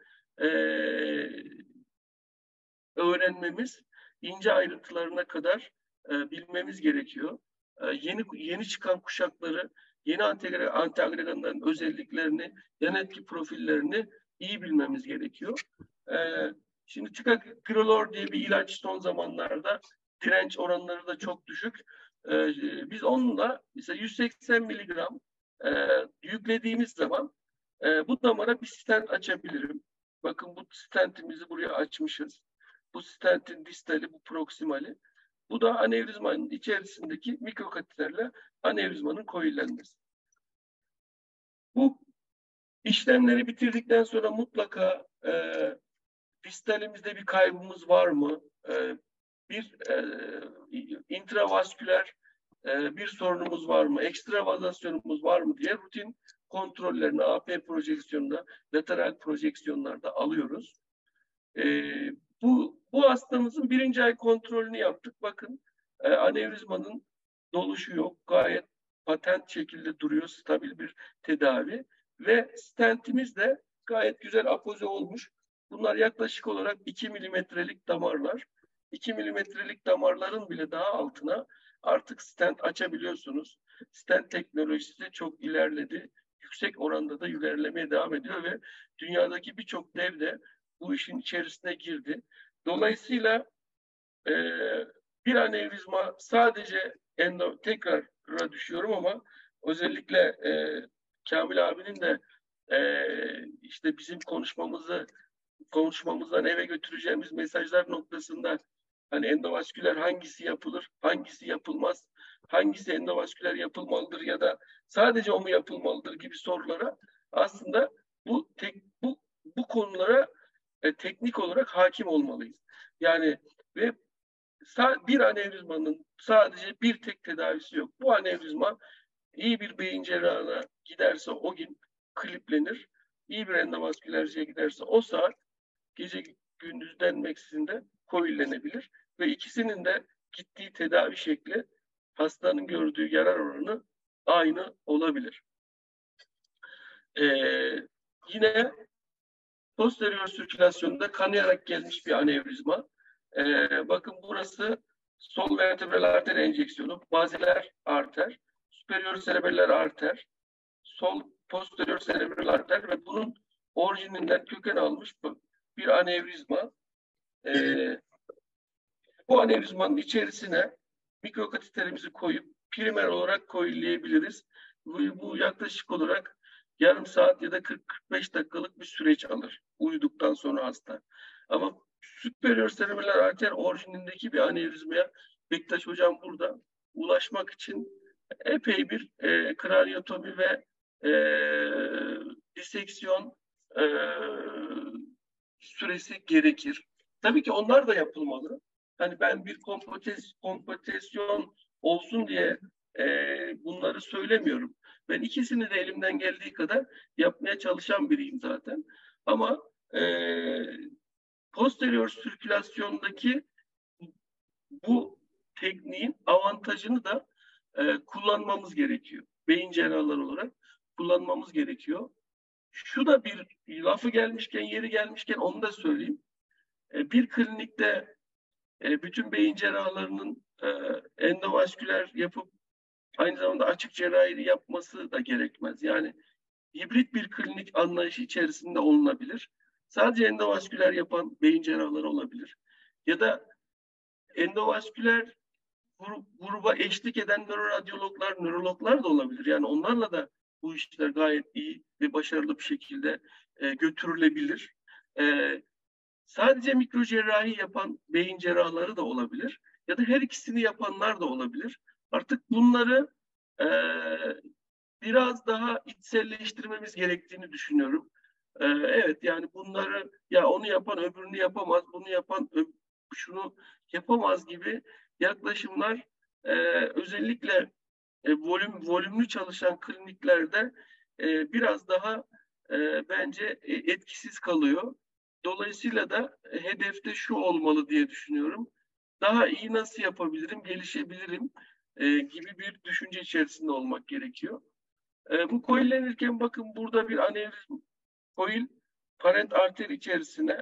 öğrenmemiz, ince ayrıntılarına kadar bilmemiz gerekiyor. yeni çıkan kuşakları, yeni antiagreganların özelliklerini, yan etki profillerini iyi bilmemiz gerekiyor. Şimdi ticagrelor diye bir ilaç son zamanlarda direnç oranları da çok düşük. Biz onunla mesela 180 miligram yüklediğimiz zaman bu damara bir stent açabilirim. Bakın bu stentimizi buraya açmışız. Bu stentin distali, bu proksimali. Bu da anevrizmanın içerisindeki mikrokateterle anevrizmanın koyulenmesi. Bu işlemleri bitirdikten sonra mutlaka distalimizde bir kaybımız var mı? Bir intravasküler bir sorunumuz var mı? Ekstravazasyonumuz var mı diye rutin kontrollerini AP projeksiyonda, lateral projeksiyonlarda alıyoruz. Bu hastamızın 1. ay kontrolünü yaptık. Bakın anevrizmanın doluşu yok. Gayet patent şekilde duruyor. Stabil bir tedavi. Ve stentimiz de gayet güzel apoze olmuş. Bunlar yaklaşık olarak 2 milimetrelik damarlar. 2 milimetrelik damarların bile daha altına artık stent açabiliyorsunuz. Stent teknolojisi çok ilerledi. Yüksek oranda da ilerlemeye devam ediyor ve dünyadaki birçok dev de bu işin içerisine girdi. Dolayısıyla bir anevrizma sadece tekrara düşüyorum ama özellikle Kamil abinin de işte bizim konuşmamızdan eve götüreceğimiz mesajlar noktasında hani endovasküler hangisi yapılır, hangisi yapılmaz, hangisi endovasküler yapılmalıdır ya da sadece o mu yapılmalıdır gibi sorulara aslında bu konulara teknik olarak hakim olmalıyız. Yani ve bir anevrizmanın sadece bir tek tedavisi yok. Bu anevrizma iyi bir beyin cerrahına giderse o gün kliplenir. İyi bir endovaskülerciye giderse o saat gece gündüz denmeksizin de koillenebilir. Ve ikisinin de gittiği tedavi şekli hastanın gördüğü yarar oranı aynı olabilir. Yine posterior sirkülasyonda kanayarak gelmiş bir anevrizma. Bakın burası sol vertebral arter enjeksiyonu, baziler arter, superior serebeller arter, sol posterior serebral arter ve bunun orijininden köken almış bir anevrizma. Bu anevrizmanın içerisine mikrokateterimizi koyup primer olarak koyullayabiliriz. Bu yaklaşık olarak yarım saat ya da 40-45 dakikalık bir süreç alır uyuduktan sonra hasta. Ama superior serebral arter orijinindeki bir anevrizmaya Bektaş hocam burada ulaşmak için epey bir kraniotomi ve diseksiyon süresi gerekir. Tabii ki onlar da yapılmalı. Hani ben bir kompetisyon olsun diye bunları söylemiyorum. Ben ikisini de elimden geldiği kadar yapmaya çalışan biriyim zaten. Ama posterior sirkülasyondaki bu tekniğin avantajını da kullanmamız gerekiyor. Beyin cerrahları olarak kullanmamız gerekiyor. Şu da bir lafı gelmişken, yeri gelmişken onu da söyleyeyim. Bir klinikte bütün beyin cerrahlarının endovasküler yapıp aynı zamanda açık cerrahi yapması da gerekmez. Yani hibrit bir klinik anlayışı içerisinde olunabilir. Sadece endovasküler yapan beyin cerrahları olabilir. Ya da endovasküler gruba eşlik eden nöroradyologlar, nörologlar da olabilir. Yani onlarla da bu işler gayet iyi ve başarılı bir şekilde götürülebilir. Sadece mikrocerrahi yapan beyin cerrahları da olabilir. Ya da her ikisini yapanlar da olabilir. Artık bunları biraz daha içselleştirmemiz gerektiğini düşünüyorum. Evet yani bunları ya onu yapan öbürünü yapamaz, bunu yapan şunu yapamaz gibi yaklaşımlar özellikle volümlü çalışan kliniklerde biraz daha bence etkisiz kalıyor. Dolayısıyla da hedefte şu olmalı diye düşünüyorum. Daha iyi nasıl yapabilirim, gelişebilirim gibi bir düşünce içerisinde olmak gerekiyor. Bu koillenirken bakın burada bir anevrizm koil parent arter içerisine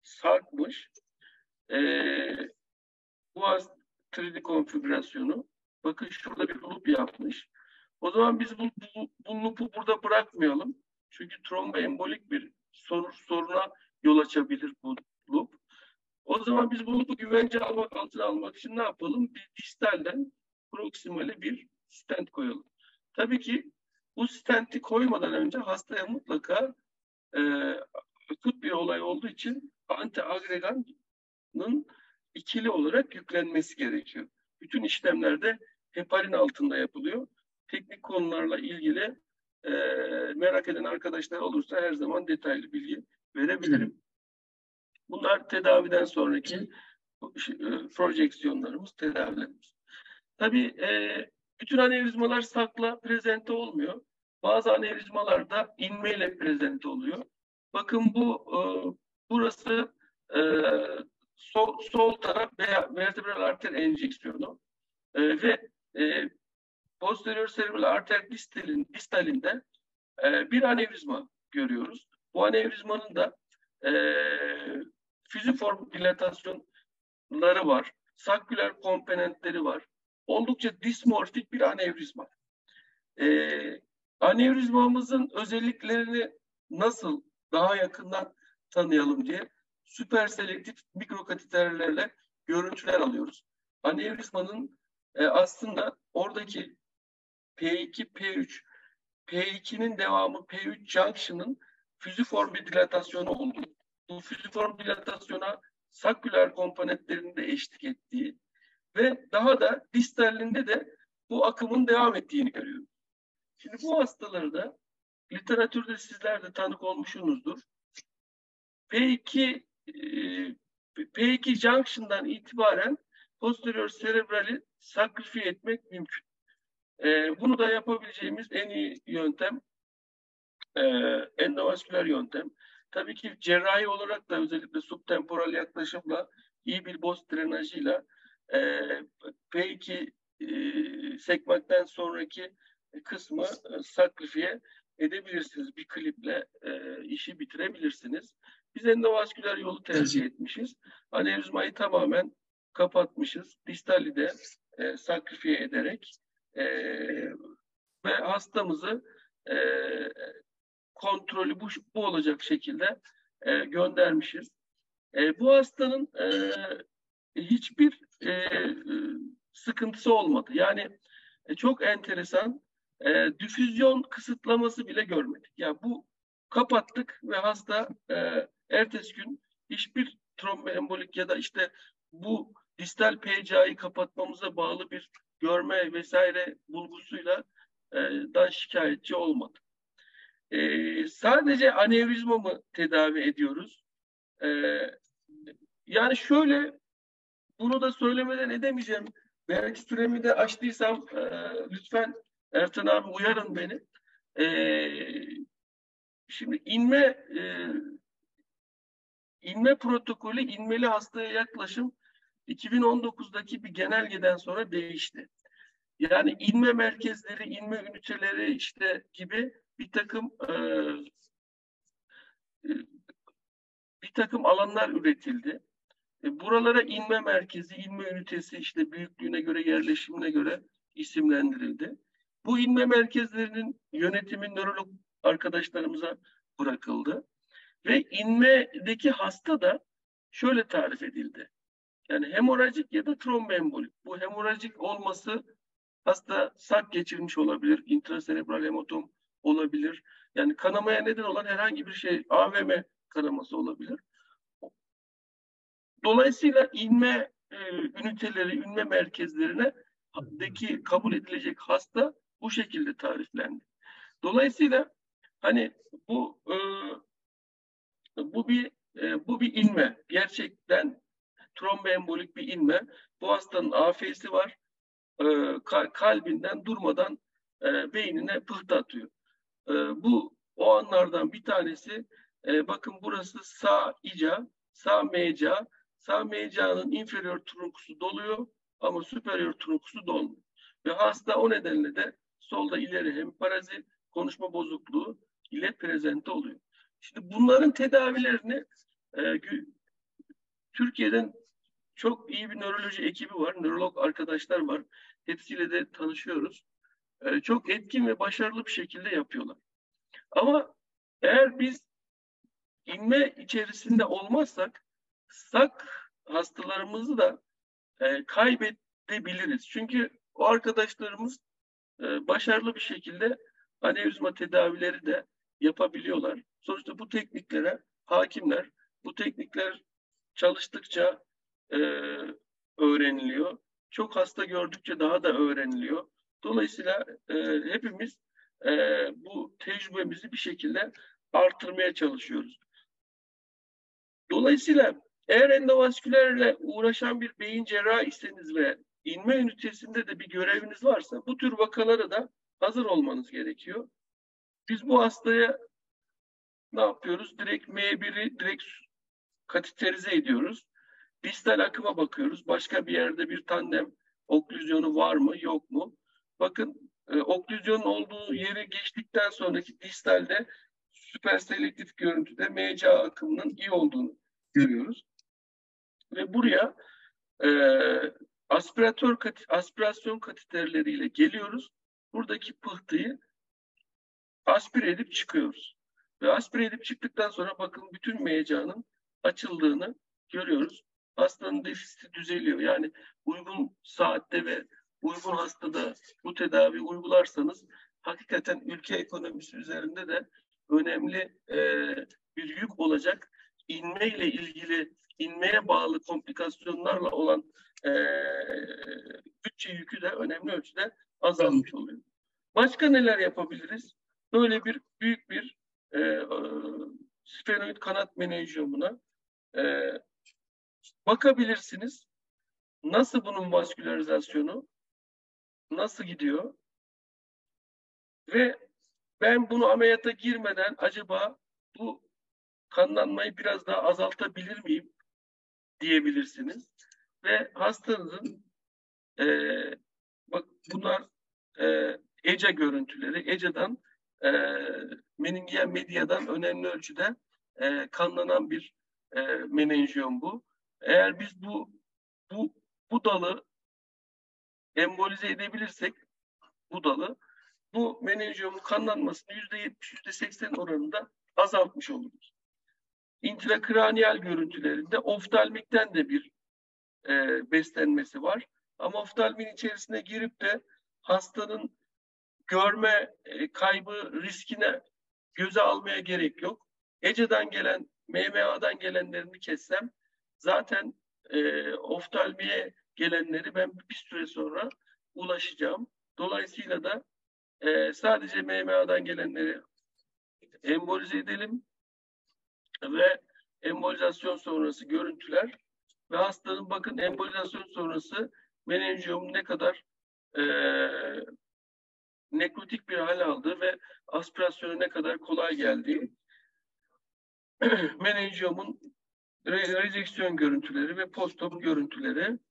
sarkmış. Bu 3D konfigürasyonu. Bakın şurada bir loop yapmış. O zaman biz bu loop'u burada bırakmayalım. Çünkü tromboembolik bir soruna yol açabilir bu loop. O zaman biz bu loop'u güvence altına almak için ne yapalım? Bir distalden proksimale bir stent koyalım. Tabii ki bu stenti koymadan önce hastaya mutlaka e, akut bir olay olduğu için antiagreganın ikili olarak yüklenmesi gerekiyor. Bütün işlemlerde heparin altında yapılıyor. Teknik konularla ilgili e, merak eden arkadaşlar olursa her zaman detaylı bilgi verebilirim. Bunlar tedaviden sonraki projeksiyonlarımız, tedavilerimiz. Tabii bütün anevrizmalar sakla prezente olmuyor. Bazı anevrizmalar da inmeyle prezente oluyor. Bakın burası e, sol taraf veya vertebral arter enjeksiyonu ve posterior cerebral arter distalinde bir anevrizma görüyoruz. Bu anevrizmanın da e, füziform dilatasyonları var. Saküler komponentleri var. Oldukça dismorfik bir anevrizma. Anevrizmamızın özelliklerini nasıl daha yakından tanıyalım diye süperselektif mikrokatiterlerle görüntüler alıyoruz. Anevrizmanın aslında oradaki P2, P3, P2'nin devamı P3 junction'ın füziform bir dilatasyonu oldu. Bu füziform dilatasyona saküler komponentlerinin de eşlik ettiği ve daha da distalinde de bu akımın devam ettiğini görüyoruz. Şimdi bu hastaları da literatürde sizler de tanık olmuşsunuzdur. P2 P2 junction'dan itibaren posterior cerebrali sakrifiye etmek mümkün. Bunu da yapabileceğimiz en iyi yöntem endovasküler yöntem. Tabii ki cerrahi olarak da özellikle subtemporal yaklaşımla iyi bir boz drenajıyla P2 sekmaktan sonraki kısmı sakrifiye edebilirsiniz. Bir kliple işi bitirebilirsiniz. Biz endovasküler yolu tercih etmişiz. Anevrizmayı tamamen kapatmışız. Distali de sakrifiye ederek ve hastamızı kontrolü bu olacak şekilde göndermişiz. Bu hastanın hiçbir sıkıntısı olmadı. Yani çok enteresan difüzyon kısıtlaması bile görmedik. Yani bu kapattık ve hasta ertesi gün hiçbir tromboembolik ya da işte bu distal PCA'yı kapatmamıza bağlı bir görme vesaire bulgusuyla dan şikayetçi olmadı. Sadece anevrizma mı tedavi ediyoruz? Yani şöyle bunu da söylemeden edemeyeceğim. Belki süremi de açtıysam lütfen Ertan abi uyarın beni. Şimdi inme protokolü, inmeli hastaya yaklaşım 2019'daki bir genelgeden sonra değişti. Yani inme merkezleri, inme üniteleri işte gibi bir takım alanlar üretildi. Buralara inme merkezi, inme ünitesi işte büyüklüğüne göre, yerleşimine göre isimlendirildi. Bu inme merkezlerinin yönetimi nörolog arkadaşlarımıza bırakıldı. Ve inmedeki hasta da şöyle tarif edildi. Yani hemorajik ya da tromboembolik. Bu hemorajik olması hasta sak geçirmiş olabilir, intraserebral hematom olabilir. Yani kanamaya neden olan herhangi bir şey, AVM kanaması olabilir. Dolayısıyla inme üniteleri, inme merkezlerine deki kabul edilecek hasta bu şekilde tariflendi. Dolayısıyla hani bu bir inme. Gerçekten tromboembolik bir inme. Bu hastanın AF'si var. Kalbinden durmadan beynine pıhtı atıyor. Bu o anlardan bir tanesi. Bakın burası sağ ica, sağ meca. Sağ meca'nın inferior trunkusu doluyor ama superior trunkusu dolmuyor. Ve hasta o nedenle de solda ileri hemiparazi, konuşma bozukluğu ile prezente oluyor. Şimdi bunların tedavilerini Türkiye'den çok iyi bir nöroloji ekibi var, nörolog arkadaşlar var. hepsiyle de tanışıyoruz. Çok etkin ve başarılı bir şekilde yapıyorlar. Ama eğer biz inme içerisinde olmazsak sak hastalarımızı da kaybedebiliriz. Çünkü o arkadaşlarımız başarılı bir şekilde anevrizma tedavileri de yapabiliyorlar. Sonuçta bu tekniklere hakimler. Bu teknikler çalıştıkça e, öğreniliyor. Çok hasta gördükçe daha da öğreniliyor. Dolayısıyla hepimiz bu tecrübemizi bir şekilde artırmaya çalışıyoruz. Dolayısıyla eğer endovaskülerle uğraşan bir beyin cerrahiseniz ve inme ünitesinde de bir göreviniz varsa bu tür vakalara da hazır olmanız gerekiyor. Biz bu hastaya ne yapıyoruz? Direkt M1'i direkt kateterize ediyoruz. Distal akıma bakıyoruz. Başka bir yerde bir tandem oklüzyonu var mı yok mu? Bakın oklüzyonun olduğu yeri geçtikten sonraki distalde süperselektif görüntüde MCA akımının iyi olduğunu görüyoruz. Ve buraya aspirasyon kateterleriyle geliyoruz. Buradaki pıhtıyı aspire edip çıkıyoruz. Ve aspire edip çıktıktan sonra bakın bütün MCA'nın açıldığını görüyoruz. Hastanın defisiti düzeliyor. Yani uygun saatte ve uygun hastada bu tedavi uygularsanız hakikaten ülke ekonomisi üzerinde de önemli bir yük olacak. İnmeyle ilgili, inmeye bağlı komplikasyonlarla olan bütçe yükü de önemli ölçüde azalmış oluyor. Başka neler yapabiliriz? Böyle bir büyük bir sphenoid kanat menenjiyomuna bakabilirsiniz. Nasıl bunun vaskülarizasyonu? Nasıl gidiyor? Ve ben bunu ameliyata girmeden acaba bu kanlanmayı biraz daha azaltabilir miyim diyebilirsiniz. Ve hastanızın bak bunlar ECA görüntüleri. ECA'dan meningeal medyadan önemli ölçüde kanlanan bir menenjiyom bu. Eğer biz bu dalı embolize edebilirsek bu menenjiyomun kanlanmasını %70, %80 oranında azaltmış oluruz. İntrakraniyal görüntülerinde oftalmikten de bir beslenmesi var. Ama oftalmin içerisine girip de hastanın görme kaybı riskine göze almaya gerek yok. ECA'dan gelen, MMA'dan gelenlerini kessem zaten oftalmiye gelenleri ben bir süre sonra ulaşacağım. Dolayısıyla da sadece MMA'dan gelenleri embolize edelim ve embolizasyon sonrası görüntüler ve hastanın bakın embolizasyon sonrası menenjiyom ne kadar nekrotik bir hal aldı ve aspirasyona ne kadar kolay geldiği menenjiyomun rejeksiyon görüntüleri ve postop görüntüleri.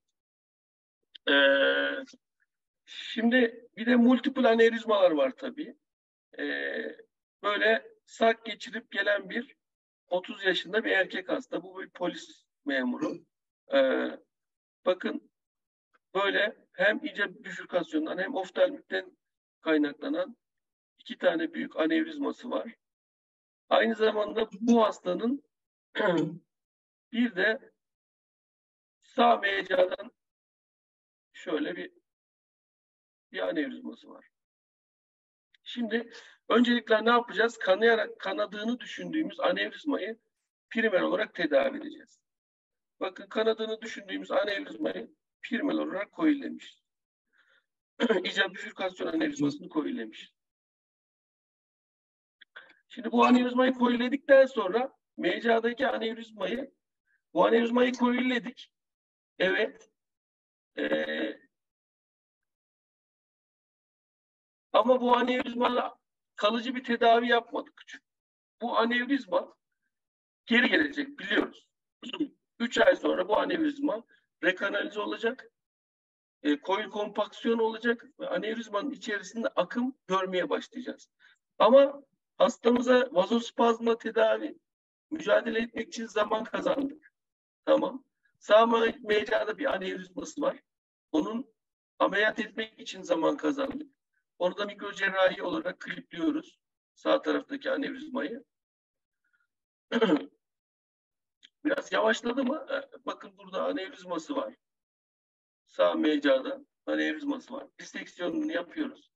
Şimdi bir de multiple anevrizmalar var tabii. Böyle sak geçirip gelen bir 30 yaşında bir erkek hasta. Bu bir polis memuru. Bakın böyle hem icap bifürkasyondan hem oftalmikten kaynaklanan 2 tane büyük anevrizması var. Aynı zamanda bu hastanın bir de sağ MCA'dan şöyle bir anevrizması var. Şimdi öncelikle ne yapacağız? Kanadığını düşündüğümüz anevrizmayı primer olarak tedavi edeceğiz. Bakın kanadığını düşündüğümüz anevrizmayı primer olarak koyulemiş. İcap bifürkasyon anevrizmasını koyulemiş. Şimdi bu anevrizmayı koyuledikten sonra MCA'daki bu anevrizmayı koyuledik. Evet. Ama bu anevrizmayla kalıcı bir tedavi yapmadık. Çünkü bu anevrizma geri gelecek biliyoruz. 3 ay sonra bu anevrizma rekanalize olacak. Koil kompaksiyon olacak ve anevrizmanın içerisinde akım görmeye başlayacağız. Ama hastamıza vazospazmla tedavi mücadele etmek için zaman kazandık. Tamam. Sağ MCA'da bir anevrizması var. Onun Ameliyat etmek için zaman kazandık. Orada mikrocerrahi olarak klipliyoruz sağ taraftaki anevrizmayı. Biraz yavaşladı mı? Bakın burada anevrizması var. Sağ mecada anevrizması var. Diseksiyonunu yapıyoruz.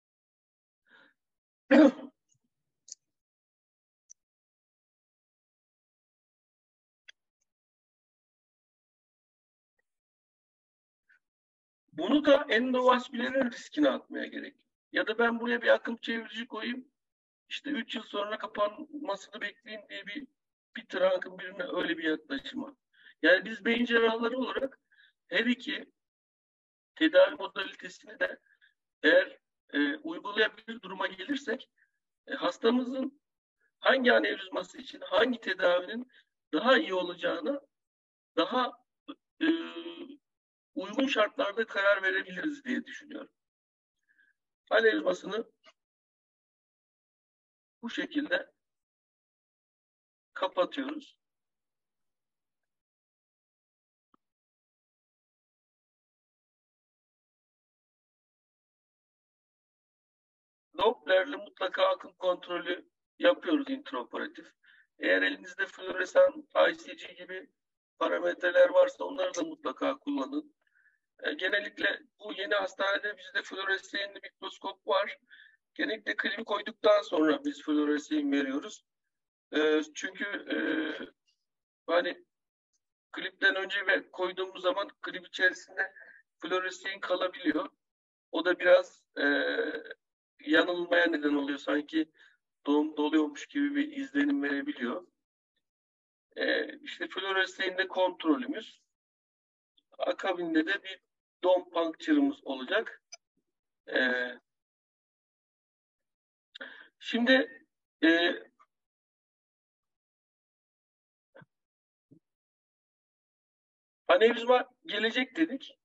Bunu da endovaskülerin riskine atmaya gerek. Ya da ben buraya bir akım çevirici koyayım. İşte 3 yıl sonra kapanmasını bekleyin diye bir trankın birine öyle bir yaklaşıma. Yani biz beyin cerrahları olarak her iki tedavi modalitesini de eğer uygulayabilir duruma gelirsek hastamızın hangi anevrizması için hangi tedavinin daha iyi olacağını daha e, uygun şartlarda karar verebiliriz diye düşünüyorum. Anevrizmasını bu şekilde kapatıyoruz. Doppler'le mutlaka akım kontrolü yapıyoruz intraoperatif. Eğer elinizde floresan, ICG gibi parametreler varsa onları da mutlaka kullanın. Genellikle bu yeni hastanede bizde floresenli mikroskop var. Genellikle klimi koyduktan sonra biz floresein veriyoruz. Çünkü hani klipten önce ve koyduğumuz zaman klip içerisinde floresein kalabiliyor. O da biraz yanılmaya neden oluyor. Sanki doğum doluyormuş gibi bir izlenim verebiliyor. İşte floreseinle kontrolümüz. Akabinde de bir dom puncture'ımız olacak. Şimdi anevrizma gelecek dedik.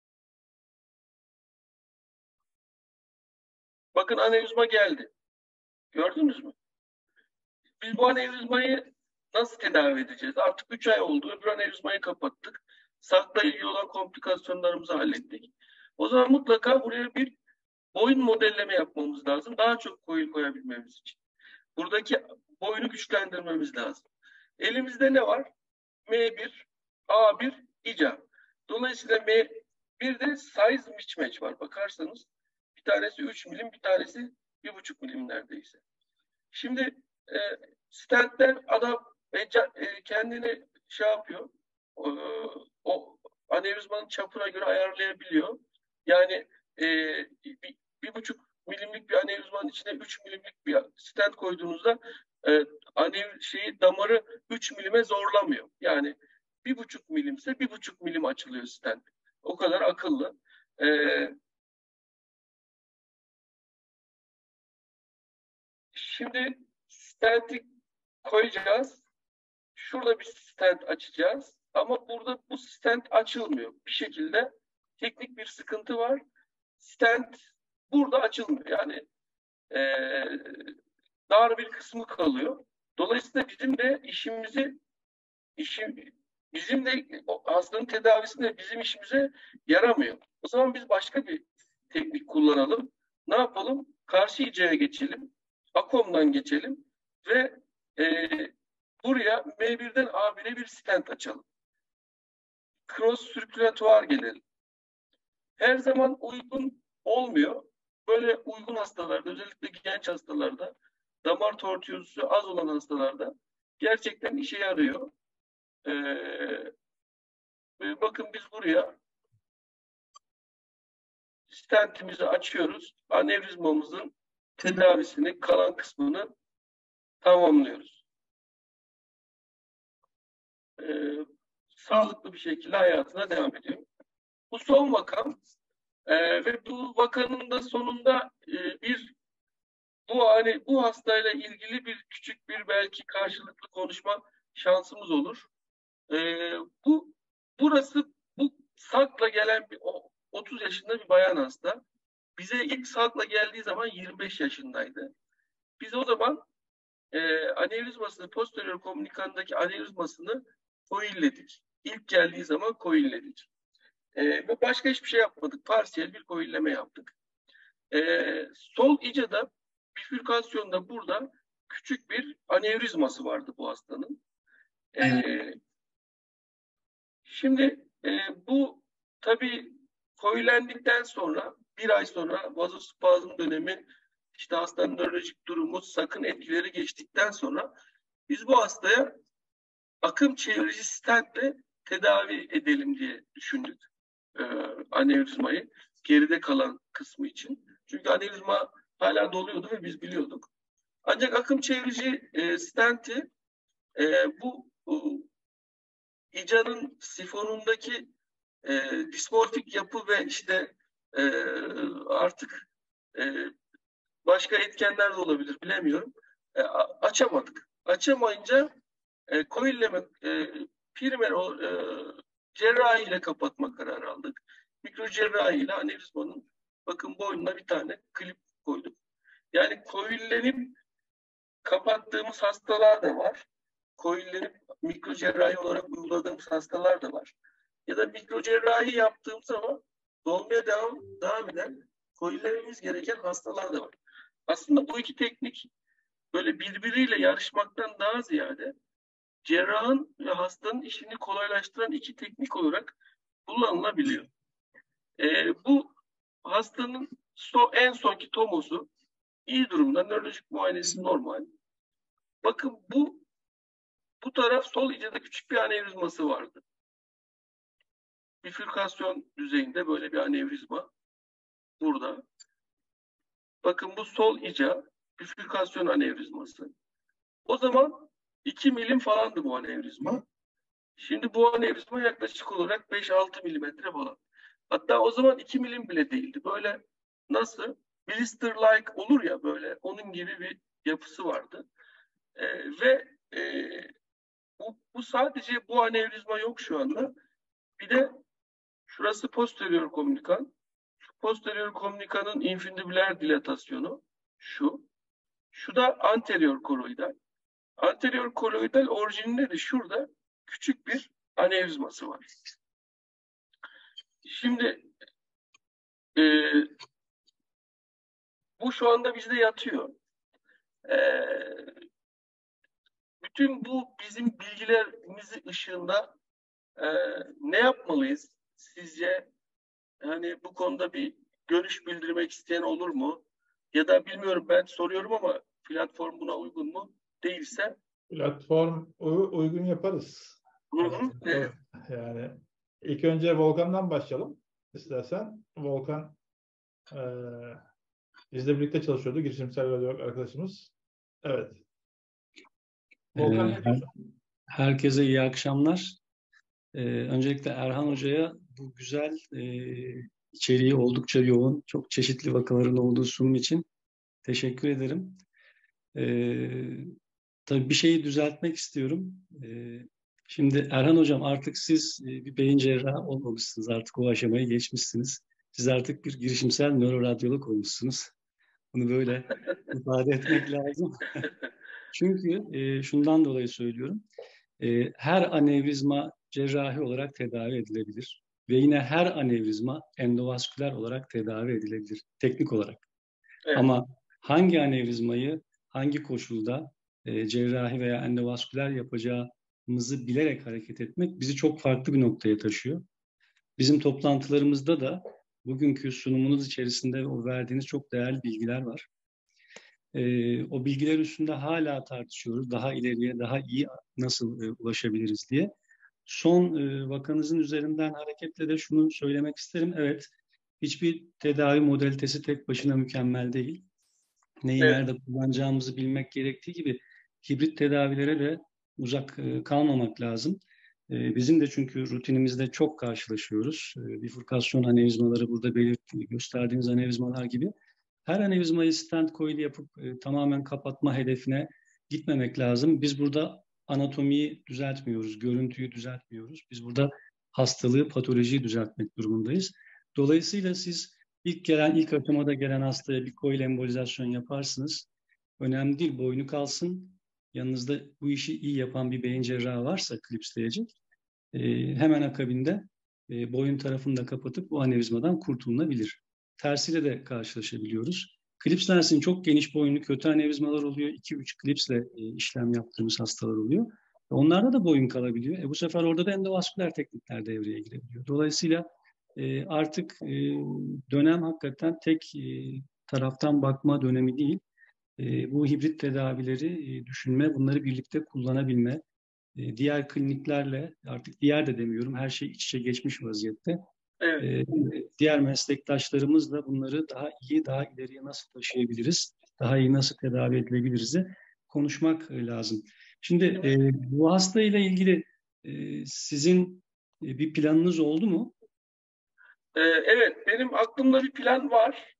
Bakın anevrizma geldi. Gördünüz mü? Biz bu anevrizmayı nasıl tedavi edeceğiz? Artık 3 ay oldu. Öbür anevrizmayı kapattık. Sakla ilgili olan komplikasyonlarımızı hallettik. O zaman mutlaka buraya bir boyun modelleme yapmamız lazım. Daha çok coil koyabilmemiz için. Buradaki boyunu güçlendirmemiz lazım. Elimizde ne var? M1, A1, İCA. Dolayısıyla M1'de size mismatch var. Bakarsanız bir tanesi 3 milim, bir tanesi 1,5 milim neredeyse. Şimdi e, stentler adam kendini şey yapıyor. O anevrizmanın çapına göre ayarlayabiliyor. Yani e, 1,5 milimlik bir anevrizmanın içine 3 milimlik bir stent koyduğunuzda damarı 3 milime zorlamıyor. Yani 1,5 milimse 1,5 milim açılıyor stent. O kadar akıllı. E, Şimdi stenti koyacağız. Şurada bir stent açacağız. Ama burada bu stent açılmıyor. Bir şekilde teknik bir sıkıntı var. Stent burada açılmıyor. Yani e, dar bir kısmı kalıyor. Dolayısıyla işim, bizim de hastanın tedavisinde bizim işimize yaramıyor. O zaman biz başka bir teknik kullanalım. Ne yapalım? Karşı hicaya geçelim. Akom'dan geçelim ve e, buraya M1'den A1'e bir stent açalım. Cross sirkülatuar gelelim. Her zaman uygun olmuyor. Böyle uygun hastalarda, özellikle genç hastalarda, damar tortuyozusu az olan hastalarda gerçekten işe yarıyor. Bakın biz buraya stentimizi açıyoruz. Anevrizmamızın tedavisini, kalan kısmını tamamlıyoruz. Sağlıklı bir şekilde hayatına devam ediyor. Bu son vakam ve bu vakanın da sonunda bu hastayla ilgili bir küçük bir belki karşılıklı konuşma şansımız olur. Bu bu sakla gelen 30 yaşında bir bayan hasta. Bize ilk sakla geldiği zaman 25 yaşındaydı. Biz o zaman anevrizmasını, posterior komünikandaki anevrizmasını coilledik. İlk geldiği zaman coilledik. Ve başka hiçbir şey yapmadık. Parsiyel bir koilleme yaptık. Sol icada bifürkasyonda burada küçük bir anevrizması vardı bu hastanın. Şimdi bu tabii koilendikten sonra bir ay sonra vazospazm dönemi, işte hastanın nörolojik durumu, sakın etkileri geçtikten sonra biz bu hastaya akım çevirici stentle tedavi edelim diye düşündük anevrizmayı, geride kalan kısmı için. Çünkü anevrizma hala doluyordu ve biz biliyorduk. Ancak akım çevirici stenti bu İCA'nın sifonundaki dismorfik yapı ve işte artık başka etkenler de olabilir, bilemiyorum. Açamadık. Açamayınca koilleme primer cerrahi ile kapatma kararı aldık. Mikro cerrahi ile anevrizmanın bakın boynuna bir tane klip koyduk. Yani koillenip kapattığımız hastalar da var. Koillenip mikro cerrahi olarak uyguladığımız hastalar da var. Ya da mikro cerrahi yaptığım zaman dolmaya devam eden koillememiz gereken hastalar da var. Aslında bu iki teknik böyle birbiriyle yarışmaktan daha ziyade cerrahın ve hastanın işini kolaylaştıran iki teknik olarak kullanılabiliyor. Bu hastanın en sonki tomosu iyi durumda, nörolojik muayenesi normal. Bakın bu taraf sol icada küçük bir anevrizması vardı. Bifürkasyon düzeyinde böyle bir anevrizma burada. Bakın bu sol ica bifürkasyon anevrizması. O zaman 2 milim falandı bu anevrizma. Şimdi bu anevrizma yaklaşık olarak 5-6 milimetre falan. Hatta o zaman 2 milim bile değildi. Böyle nasıl blister-like olur ya, böyle onun gibi bir yapısı vardı. Ve bu sadece bu anevrizma yok şu anda. Bir de şurası posterior komünikan. Şu posterior komünikanın infundibüler dilatasyonu şu. Şu da anterior koloidal. Anterior koloidal orijininde de şurada küçük bir anevrizması var. Şimdi bu şu anda bizde yatıyor. Bütün bu bizim bilgilerimizi ışığında ne yapmalıyız sizce? Hani bu konuda bir görüş bildirmek isteyen olur mu? Ya da bilmiyorum, ben soruyorum ama platform buna uygun mu? Değilse platform uygun yaparız. hı hı. Yani ilk önce Volkan'dan başlayalım istersen. Volkan bizle birlikte çalışıyordu. Girişimsel radyolog arkadaşımız. Evet. Volkan ne diyorsun? Herkese iyi akşamlar. Öncelikle Erhan Hoca'ya bu güzel içeriği oldukça yoğun, çok çeşitli vakaların olduğu sunum için teşekkür ederim. Tabii bir şeyi düzeltmek istiyorum. Şimdi Erhan Hocam, artık siz bir beyin cerrahı olmamışsınız. Artık o aşamayı geçmişsiniz. Siz artık bir girişimsel nöroradyolog olmuşsunuz. Bunu böyle ifade etmek lazım. Çünkü şundan dolayı söylüyorum. Her anevrizma cerrahi olarak tedavi edilebilir. Ve yine her anevrizma endovasküler olarak tedavi edilebilir, teknik olarak. Evet. Ama hangi anevrizmayı, hangi koşulda cerrahi veya endovasküler yapacağımızı bilerek hareket etmek bizi çok farklı bir noktaya taşıyor. Bizim toplantılarımızda da bugünkü sunumunuz içerisinde o verdiğiniz çok değerli bilgiler var. O bilgiler üstünde hala tartışıyoruz. Daha ileriye, daha iyi nasıl ulaşabiliriz diye. Son vakanızın üzerinden hareketle de şunu söylemek isterim. Evet, hiçbir tedavi modalitesi tek başına mükemmel değil. Neyi nerede kullanacağımızı bilmek gerektiği gibi hibrit tedavilere de uzak kalmamak lazım. Bizim de çünkü rutinimizde çok karşılaşıyoruz. Bifurkasyon anevrizmaları, burada gösterdiğiniz anevrizmalar gibi. Her anevrizmayı stent coil yapıp tamamen kapatma hedefine gitmemek lazım. Biz burada anatomiyi düzeltmiyoruz, görüntüyü düzeltmiyoruz. Biz burada hastalığı, patolojiyi düzeltmek durumundayız. Dolayısıyla siz ilk aşamada gelen hastaya bir coil embolizasyon yaparsınız. Önemli değil, boynu kalsın. Yanınızda bu işi iyi yapan bir beyin cerrahı varsa klipsleyecek. Hemen akabinde boyun tarafını da kapatıp bu anevrizmadan kurtulunabilir. Tersiyle de karşılaşabiliyoruz. Klips lensinin çok geniş boyunlu kötü anevrizmalar oluyor. 2-3 klipsle işlem yaptığımız hastalar oluyor. Onlarda da boyun kalabiliyor. Bu sefer orada da endovasküler teknikler devreye girebiliyor. Dolayısıyla artık dönem hakikaten tek taraftan bakma dönemi değil. Bu hibrit tedavileri düşünme, bunları birlikte kullanabilme, diğer kliniklerle, artık diğer de demiyorum, her şey iç içe geçmiş vaziyette. Evet. Diğer meslektaşlarımızla bunları daha iyi, daha ileriye nasıl taşıyabiliriz, daha iyi nasıl tedavi edilebiliriz'i konuşmak lazım. Şimdi bu hastayla ilgili sizin bir planınız oldu mu? Evet, benim aklımda bir plan var.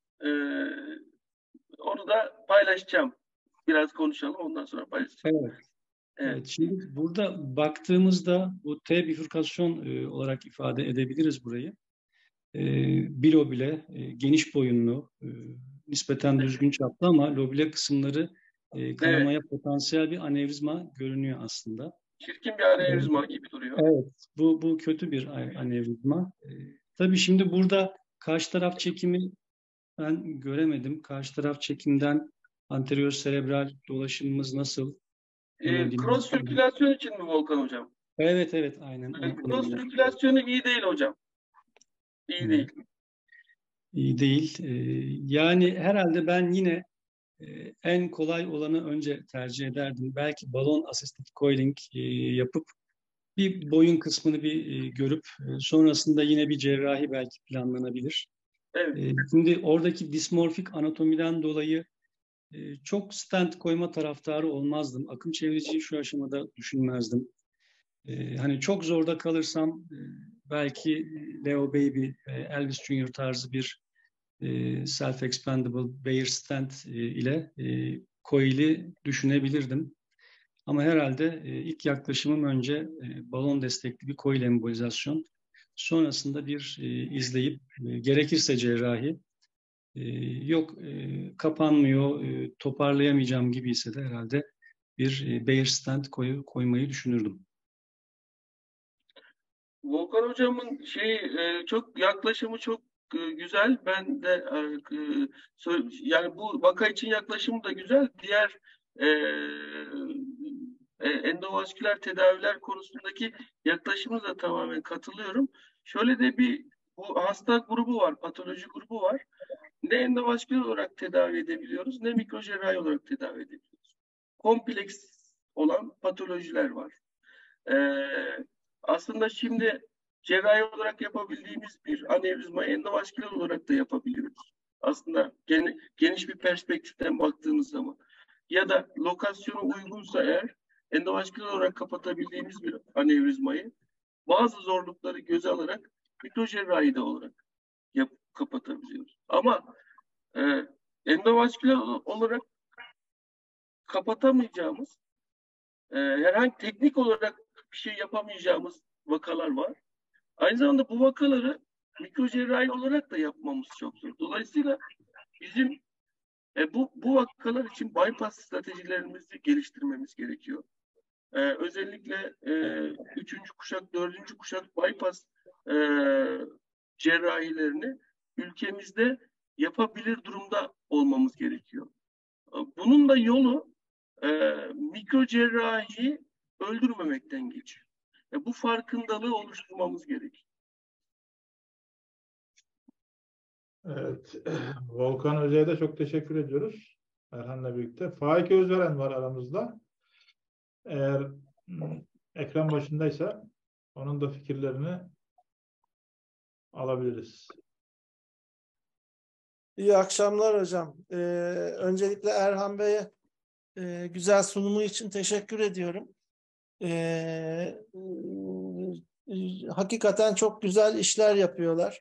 Onu da paylaşacağım. Biraz konuşalım, ondan sonra paylaşacağım. Evet. Evet, şimdi burada baktığımızda bu T bifurkasyon olarak ifade edebiliriz burayı. Bilobile, geniş boyunlu, nispeten düzgün çaplı ama lobile kısımları kanamaya potansiyel bir anevrizma görünüyor aslında. Çirkin bir anevrizma gibi duruyor. Evet, bu kötü bir anevrizma. Tabii şimdi burada karşı taraf çekimi ben göremedim. Karşı taraf çekimden anterior serebral dolaşımımız nasıl? Cross sirkülasyon için mi Volkan hocam? Evet, aynen. Cross sirkülasyonu iyi değil hocam. İyi değil. İyi değil. Yani herhalde ben yine en kolay olanı önce tercih ederdim. Belki balon assisted coiling yapıp bir boyun kısmını bir görüp sonrasında yine bir cerrahi belki planlanabilir. Evet. Şimdi oradaki dismorfik anatomiden dolayı çok stent koyma taraftarı olmazdım. Akım çevriciyi şu aşamada düşünmezdim. Hani çok zorda kalırsam belki Leo Baby, Elvis Junior tarzı bir self-expandable Bayer stent ile coil'i düşünebilirdim. Ama herhalde ilk yaklaşımım önce balon destekli bir coil embolizasyon. Sonrasında bir izleyip gerekirse cerrahi, yok kapanmıyor, toparlayamayacağım gibi ise de herhalde bir Bayer stent koymayı düşünürdüm. Volkan hocamın çok yaklaşımı çok güzel. Ben de yani bu vaka için yaklaşımı da güzel. Diğer endovasküler tedaviler konusundaki yaklaşımı da tamamen katılıyorum. Şöyle de bu hasta grubu var, patoloji grubu var. Ne endovasküler olarak tedavi edebiliyoruz, ne mikrocerrahi olarak tedavi edebiliyoruz. Kompleks olan patolojiler var. Aslında şimdi cerrahi olarak yapabildiğimiz bir anevrizma endovasküler olarak da yapabiliyoruz. Aslında geniş bir perspektiften baktığımız zaman. Ya da lokasyonu uygunsa eğer endovasküler olarak kapatabildiğimiz bir anevrizmayı bazı zorlukları göze alarak mikrocerrahi de olarak kapatabiliyoruz. Ama endovasküler olarak kapatamayacağımız herhangi teknik olarak bir şey yapamayacağımız vakalar var. Aynı zamanda bu vakaları mikrocerrahi olarak da yapmamız çok zor. Dolayısıyla bizim bu vakalar için bypass stratejilerimizi geliştirmemiz gerekiyor. Özellikle 3. kuşak, 4. kuşak bypass cerrahilerini ülkemizde yapabilir durumda olmamız gerekiyor. Bunun da yolu mikrocerrahiyi öldürmemekten geçiyor. Bu farkındalığı oluşturmamız gerekiyor. Evet. Volkan Özey'e de çok teşekkür ediyoruz. Erhan'la birlikte. Faik Özveren var aramızda. Eğer ekran başındaysa onun da fikirlerini alabiliriz. İyi akşamlar hocam. Öncelikle Erhan Bey'e güzel sunumu için teşekkür ediyorum. Hakikaten çok güzel işler yapıyorlar.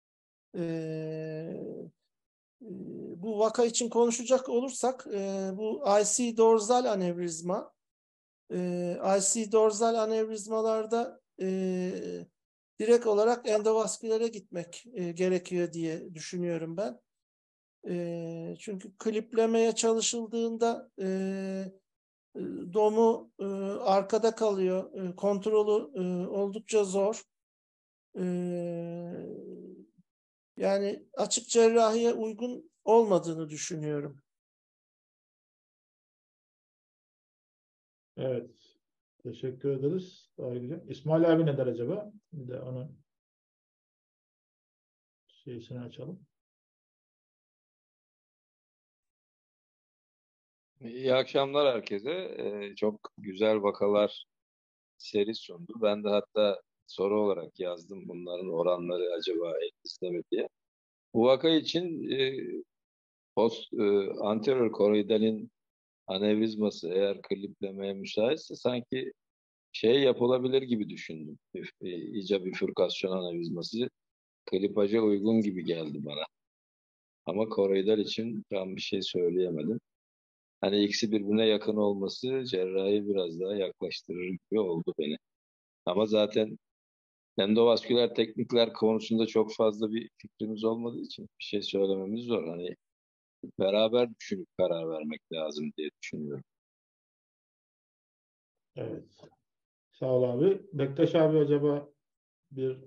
Bu vaka için konuşacak olursak bu IC dorsal anevrizma. IC dorsal anevrizmalarda direkt olarak endovaskülere gitmek gerekiyor diye düşünüyorum ben. Çünkü kliplemeye çalışıldığında domu arkada kalıyor. Kontrolü oldukça zor. Yani açık cerrahiye uygun olmadığını düşünüyorum. Evet. Teşekkür ederiz. İsmail abi ne der acaba? Bir de onun şeysini açalım. İyi akşamlar herkese. Çok güzel vakalar seri sundu. Ben de hatta soru olarak yazdım bunların oranları acaba etkisinde mi diye. Bu vaka için anterior koroidalin anevrizması eğer kliplemeye müsaitse sanki şey yapılabilir gibi düşündüm. İyice bifürkasyon anevrizması klipaja uygun gibi geldi bana. Ama koroidal için tam bir şey söyleyemedim. Hani ikisi birbirine yakın olması cerrahi biraz daha yaklaştırır gibi oldu beni. Ama zaten endovasküler teknikler konusunda çok fazla bir fikrimiz olmadığı için bir şey söylememiz zor. Hani beraber düşünüp karar vermek lazım diye düşünüyorum. Evet. Sağ ol abi. Bektaş abi acaba bir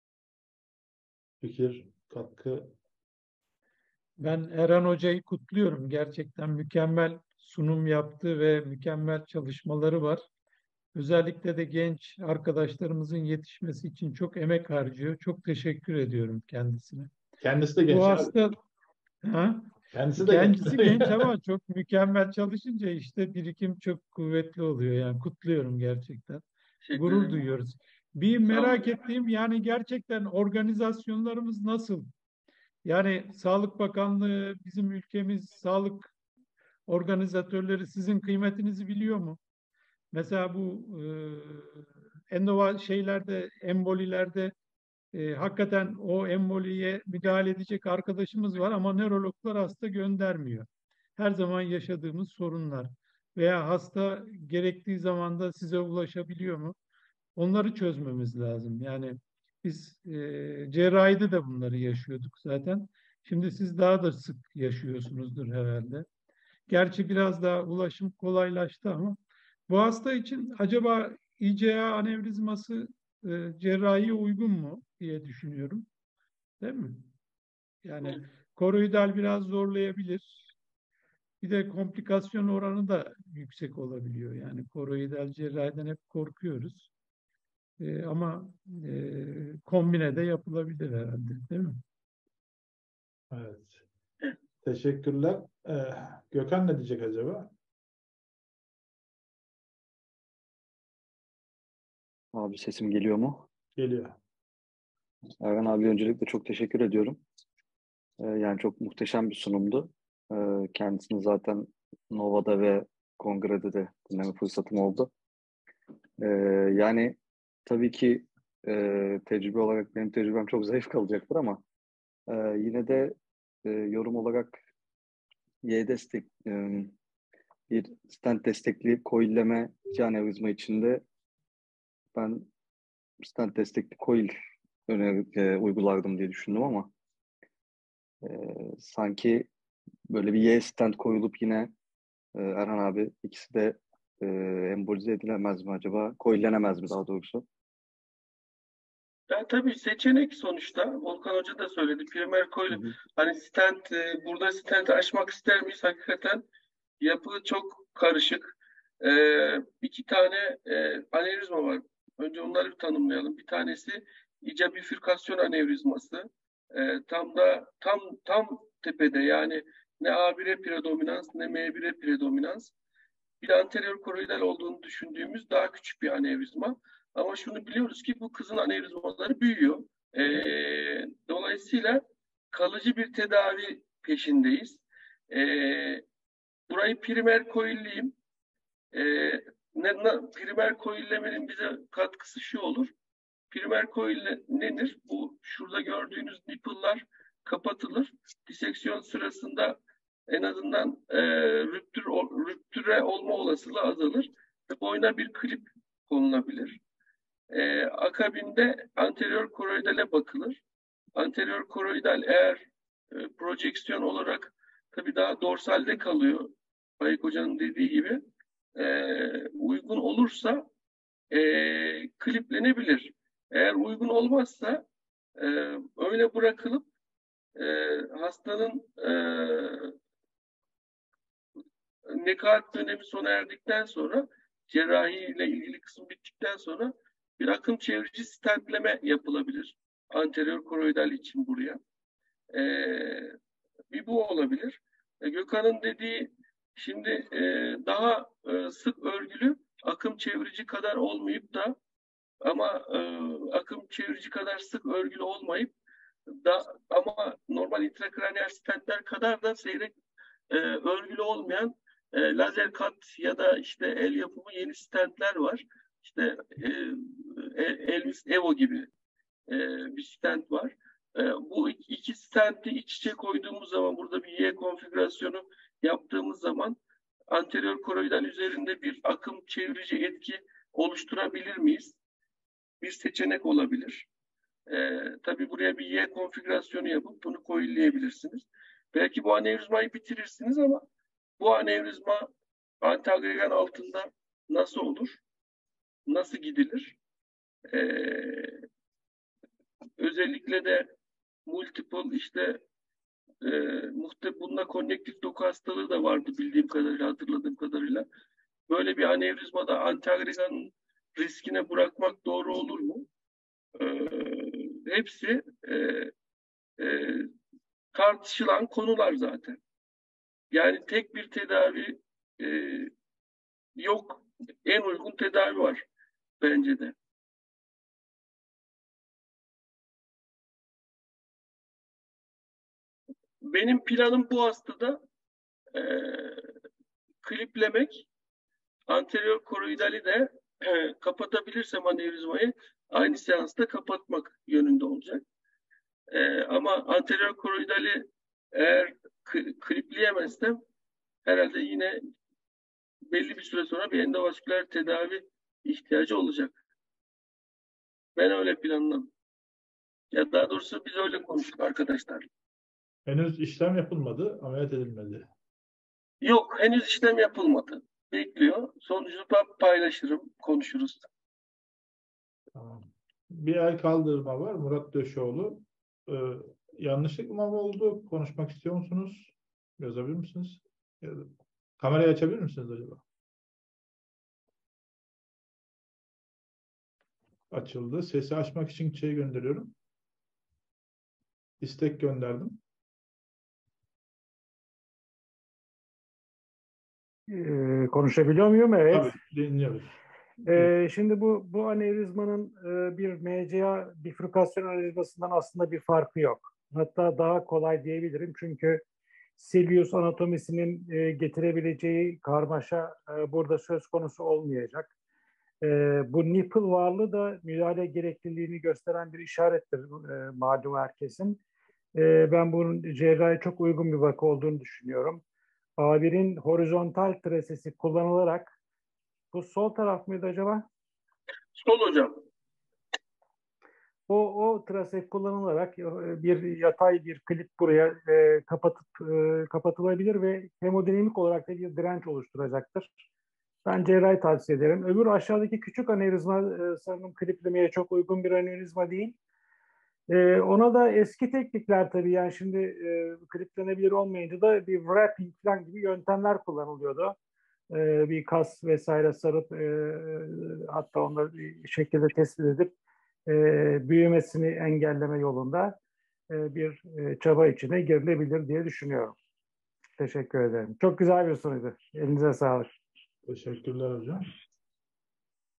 fikir, katkı? Ben Erhan Hoca'yı kutluyorum. Gerçekten mükemmel sunum yaptı ve mükemmel çalışmaları var. Özellikle de genç arkadaşlarımızın yetişmesi için çok emek harcıyor. Çok teşekkür ediyorum kendisine. Kendisi de Bu genç abi. hasta ha? Kendisi de Kendisi genç. genç ama çok mükemmel çalışınca işte birikim çok kuvvetli oluyor. Yani kutluyorum gerçekten. Teşekkür Gurur ederim. duyuyoruz. Bir Sağ olun. merak ettiğim yani gerçekten organizasyonlarımız nasıl? Yani Sağlık Bakanlığı, bizim ülkemiz, sağlık organizatörleri sizin kıymetinizi biliyor mu? Mesela bu endova şeylerde, embolilerde hakikaten o emboliye müdahale edecek arkadaşımız var ama nörologlar hasta göndermiyor. Her zaman yaşadığımız sorunlar. Veya hasta gerektiği zaman da size ulaşabiliyor mu? Onları çözmemiz lazım. Yani biz cerrahide de bunları yaşıyorduk zaten. Şimdi siz daha da sık yaşıyorsunuzdur herhalde. Gerçi biraz daha ulaşım kolaylaştı ama bu hasta için acaba ICA anevrizması cerrahiye uygun mu diye düşünüyorum. Değil mi? Yani koroidal biraz zorlayabilir. Bir de komplikasyon oranı da yüksek olabiliyor. Yani koroidal cerrahiden hep korkuyoruz. Ama kombine de yapılabilir herhalde, değil mi? Evet. Teşekkürler. Gökhan ne diyecek acaba? Abi sesim geliyor mu? Geliyor. Erhan abi öncelikle çok teşekkür ediyorum. Yani çok muhteşem bir sunumdu. Kendisini zaten Nova'da ve Kongre'de de dinleme fırsatım oldu. Yani tabii ki tecrübe olarak benim tecrübem çok zayıf kalacaktır ama yine de yorum olarak bir stent destekli coilleme anevrizma içinde ben stent destekli coil uygulardım diye düşündüm ama sanki böyle bir Y stent koyulup yine Erhan abi ikisi de embolize edilemez mi acaba? Coillenemez mi daha doğrusu? Ya tabii seçenek sonuçta. Volkan Hoca da söyledi. Primer coil, hani stent, burada stent açmak ister miyiz? Hakikaten yapı çok karışık. İki tane anevrizma var. Önce onları bir tanımlayalım. Bir tanesi icra bifürkasyon anevrizması. Tam tepede, yani ne A1'e predominans ne M1'e predominans. Bir de anterior koroidal olduğunu düşündüğümüz daha küçük bir anevrizma. Ama şunu biliyoruz ki bu kızın anevrizmaları büyüyor. Dolayısıyla kalıcı bir tedavi peşindeyiz. Burayı primer koilleyim. Primer koillemenin bize katkısı şu olur. Primer koille nedir? Bu şurada gördüğünüz nipple'lar kapatılır. Diseksiyon sırasında en azından rüptüre olma olasılığı azalır ve boyuna bir klip konulabilir. Akabinde anterior koroidale bakılır. Anterior koroidal eğer projeksiyon olarak tabii daha dorsalde kalıyor. Faik Hoca'nın dediği gibi uygun olursa kliplenebilir. Eğer uygun olmazsa öyle bırakılıp hastanın nekaat dönemi sona erdikten sonra, cerrahi ile ilgili kısım bittikten sonra bir akım çevirici stentleme yapılabilir. Anterior koroidal için buraya. Bir bu olabilir. Gökhan'ın dediği şimdi daha sık örgülü, akım çevirici kadar olmayıp da ama akım çevirici kadar sık örgülü olmayıp da ama normal intrakraniyal stentler kadar da seyrek örgülü olmayan lazer kat ya da işte el yapımı yeni stentler var. İşte Elvis Evo gibi bir stent var. Bu iki stenti iç içe koyduğumuz zaman, burada bir Y konfigürasyonu yaptığımız zaman anterior koroidal üzerinde bir akım çevirici etki oluşturabilir miyiz? Bir seçenek olabilir. Tabii buraya bir Y konfigürasyonu yapıp bunu koyullayabilirsiniz. Belki bu anevrizmayı bitirirsiniz ama bu anevrizma antiagregan altında nasıl olur? Nasıl gidilir? Özellikle de multiple işte bunda konnektif doku hastalığı da vardı bildiğim kadarıyla, hatırladığım kadarıyla. Böyle bir anevrizmada antiagreganın riskine bırakmak doğru olur mu? Hepsi tartışılan konular zaten. Yani tek bir tedavi yok. En uygun tedavi var bence de. Benim planım bu hastada kliplemek, anterior koroidali de kapatabilirsem anevrizmayı aynı seansta kapatmak yönünde olacak. Ama anterior koroidali eğer klipleyemezsem herhalde yine belli bir süre sonra bir endovasküler tedavi ihtiyacı olacak. Ben öyle planladım. Ya daha doğrusu biz öyle konuştuk arkadaşlar. Henüz işlem yapılmadı, ameliyat edilmedi. Yok, henüz işlem yapılmadı. Bekliyor. Sonucunu paylaşırım, konuşuruz. Tamam. Bir el kaldırma var. Murat Döşoğlu. Yanlışlık mı oldu? Konuşmak istiyor musunuz? Yazabilir misiniz? Kamerayı açabilir misiniz acaba? Açıldı. Sesi açmak için şey gönderiyorum. İstek gönderdim. Konuşabiliyor muyum? Evet. Tabii, dinliyoruz. Şimdi bu anevrizmanın bir MCA bifurkasyon anevrizmasından aslında bir farkı yok. Hatta daha kolay diyebilirim çünkü Silius anatomisinin getirebileceği karmaşa burada söz konusu olmayacak. Bu nipple varlığı da müdahale gerekliliğini gösteren bir işarettir malum herkesin. Ben bunun cerrahi çok uygun bir vaka olduğunu düşünüyorum. A1'in horizontal trasesi kullanılarak, bu sol taraf mıydı acaba? Sol hocam. O trase kullanılarak bir yatay bir klip buraya kapatılabilir ve hemodinamik olarak da bir direnç oluşturacaktır. Ben cerrahi tavsiye ederim. Öbür aşağıdaki küçük anevrizma sanırım kliplemeye çok uygun bir anevrizma değil. Ona da eski teknikler tabii, yani şimdi kliplenebilir olmayınca da bir wrapping falan gibi yöntemler kullanılıyordu. Bir kas vesaire sarıp hatta onları bir şekilde tespit edip büyümesini engelleme yolunda bir çaba içine girilebilir diye düşünüyorum. Teşekkür ederim. Çok güzel bir sunuydu. Elinize sağlık. Teşekkürler hocam.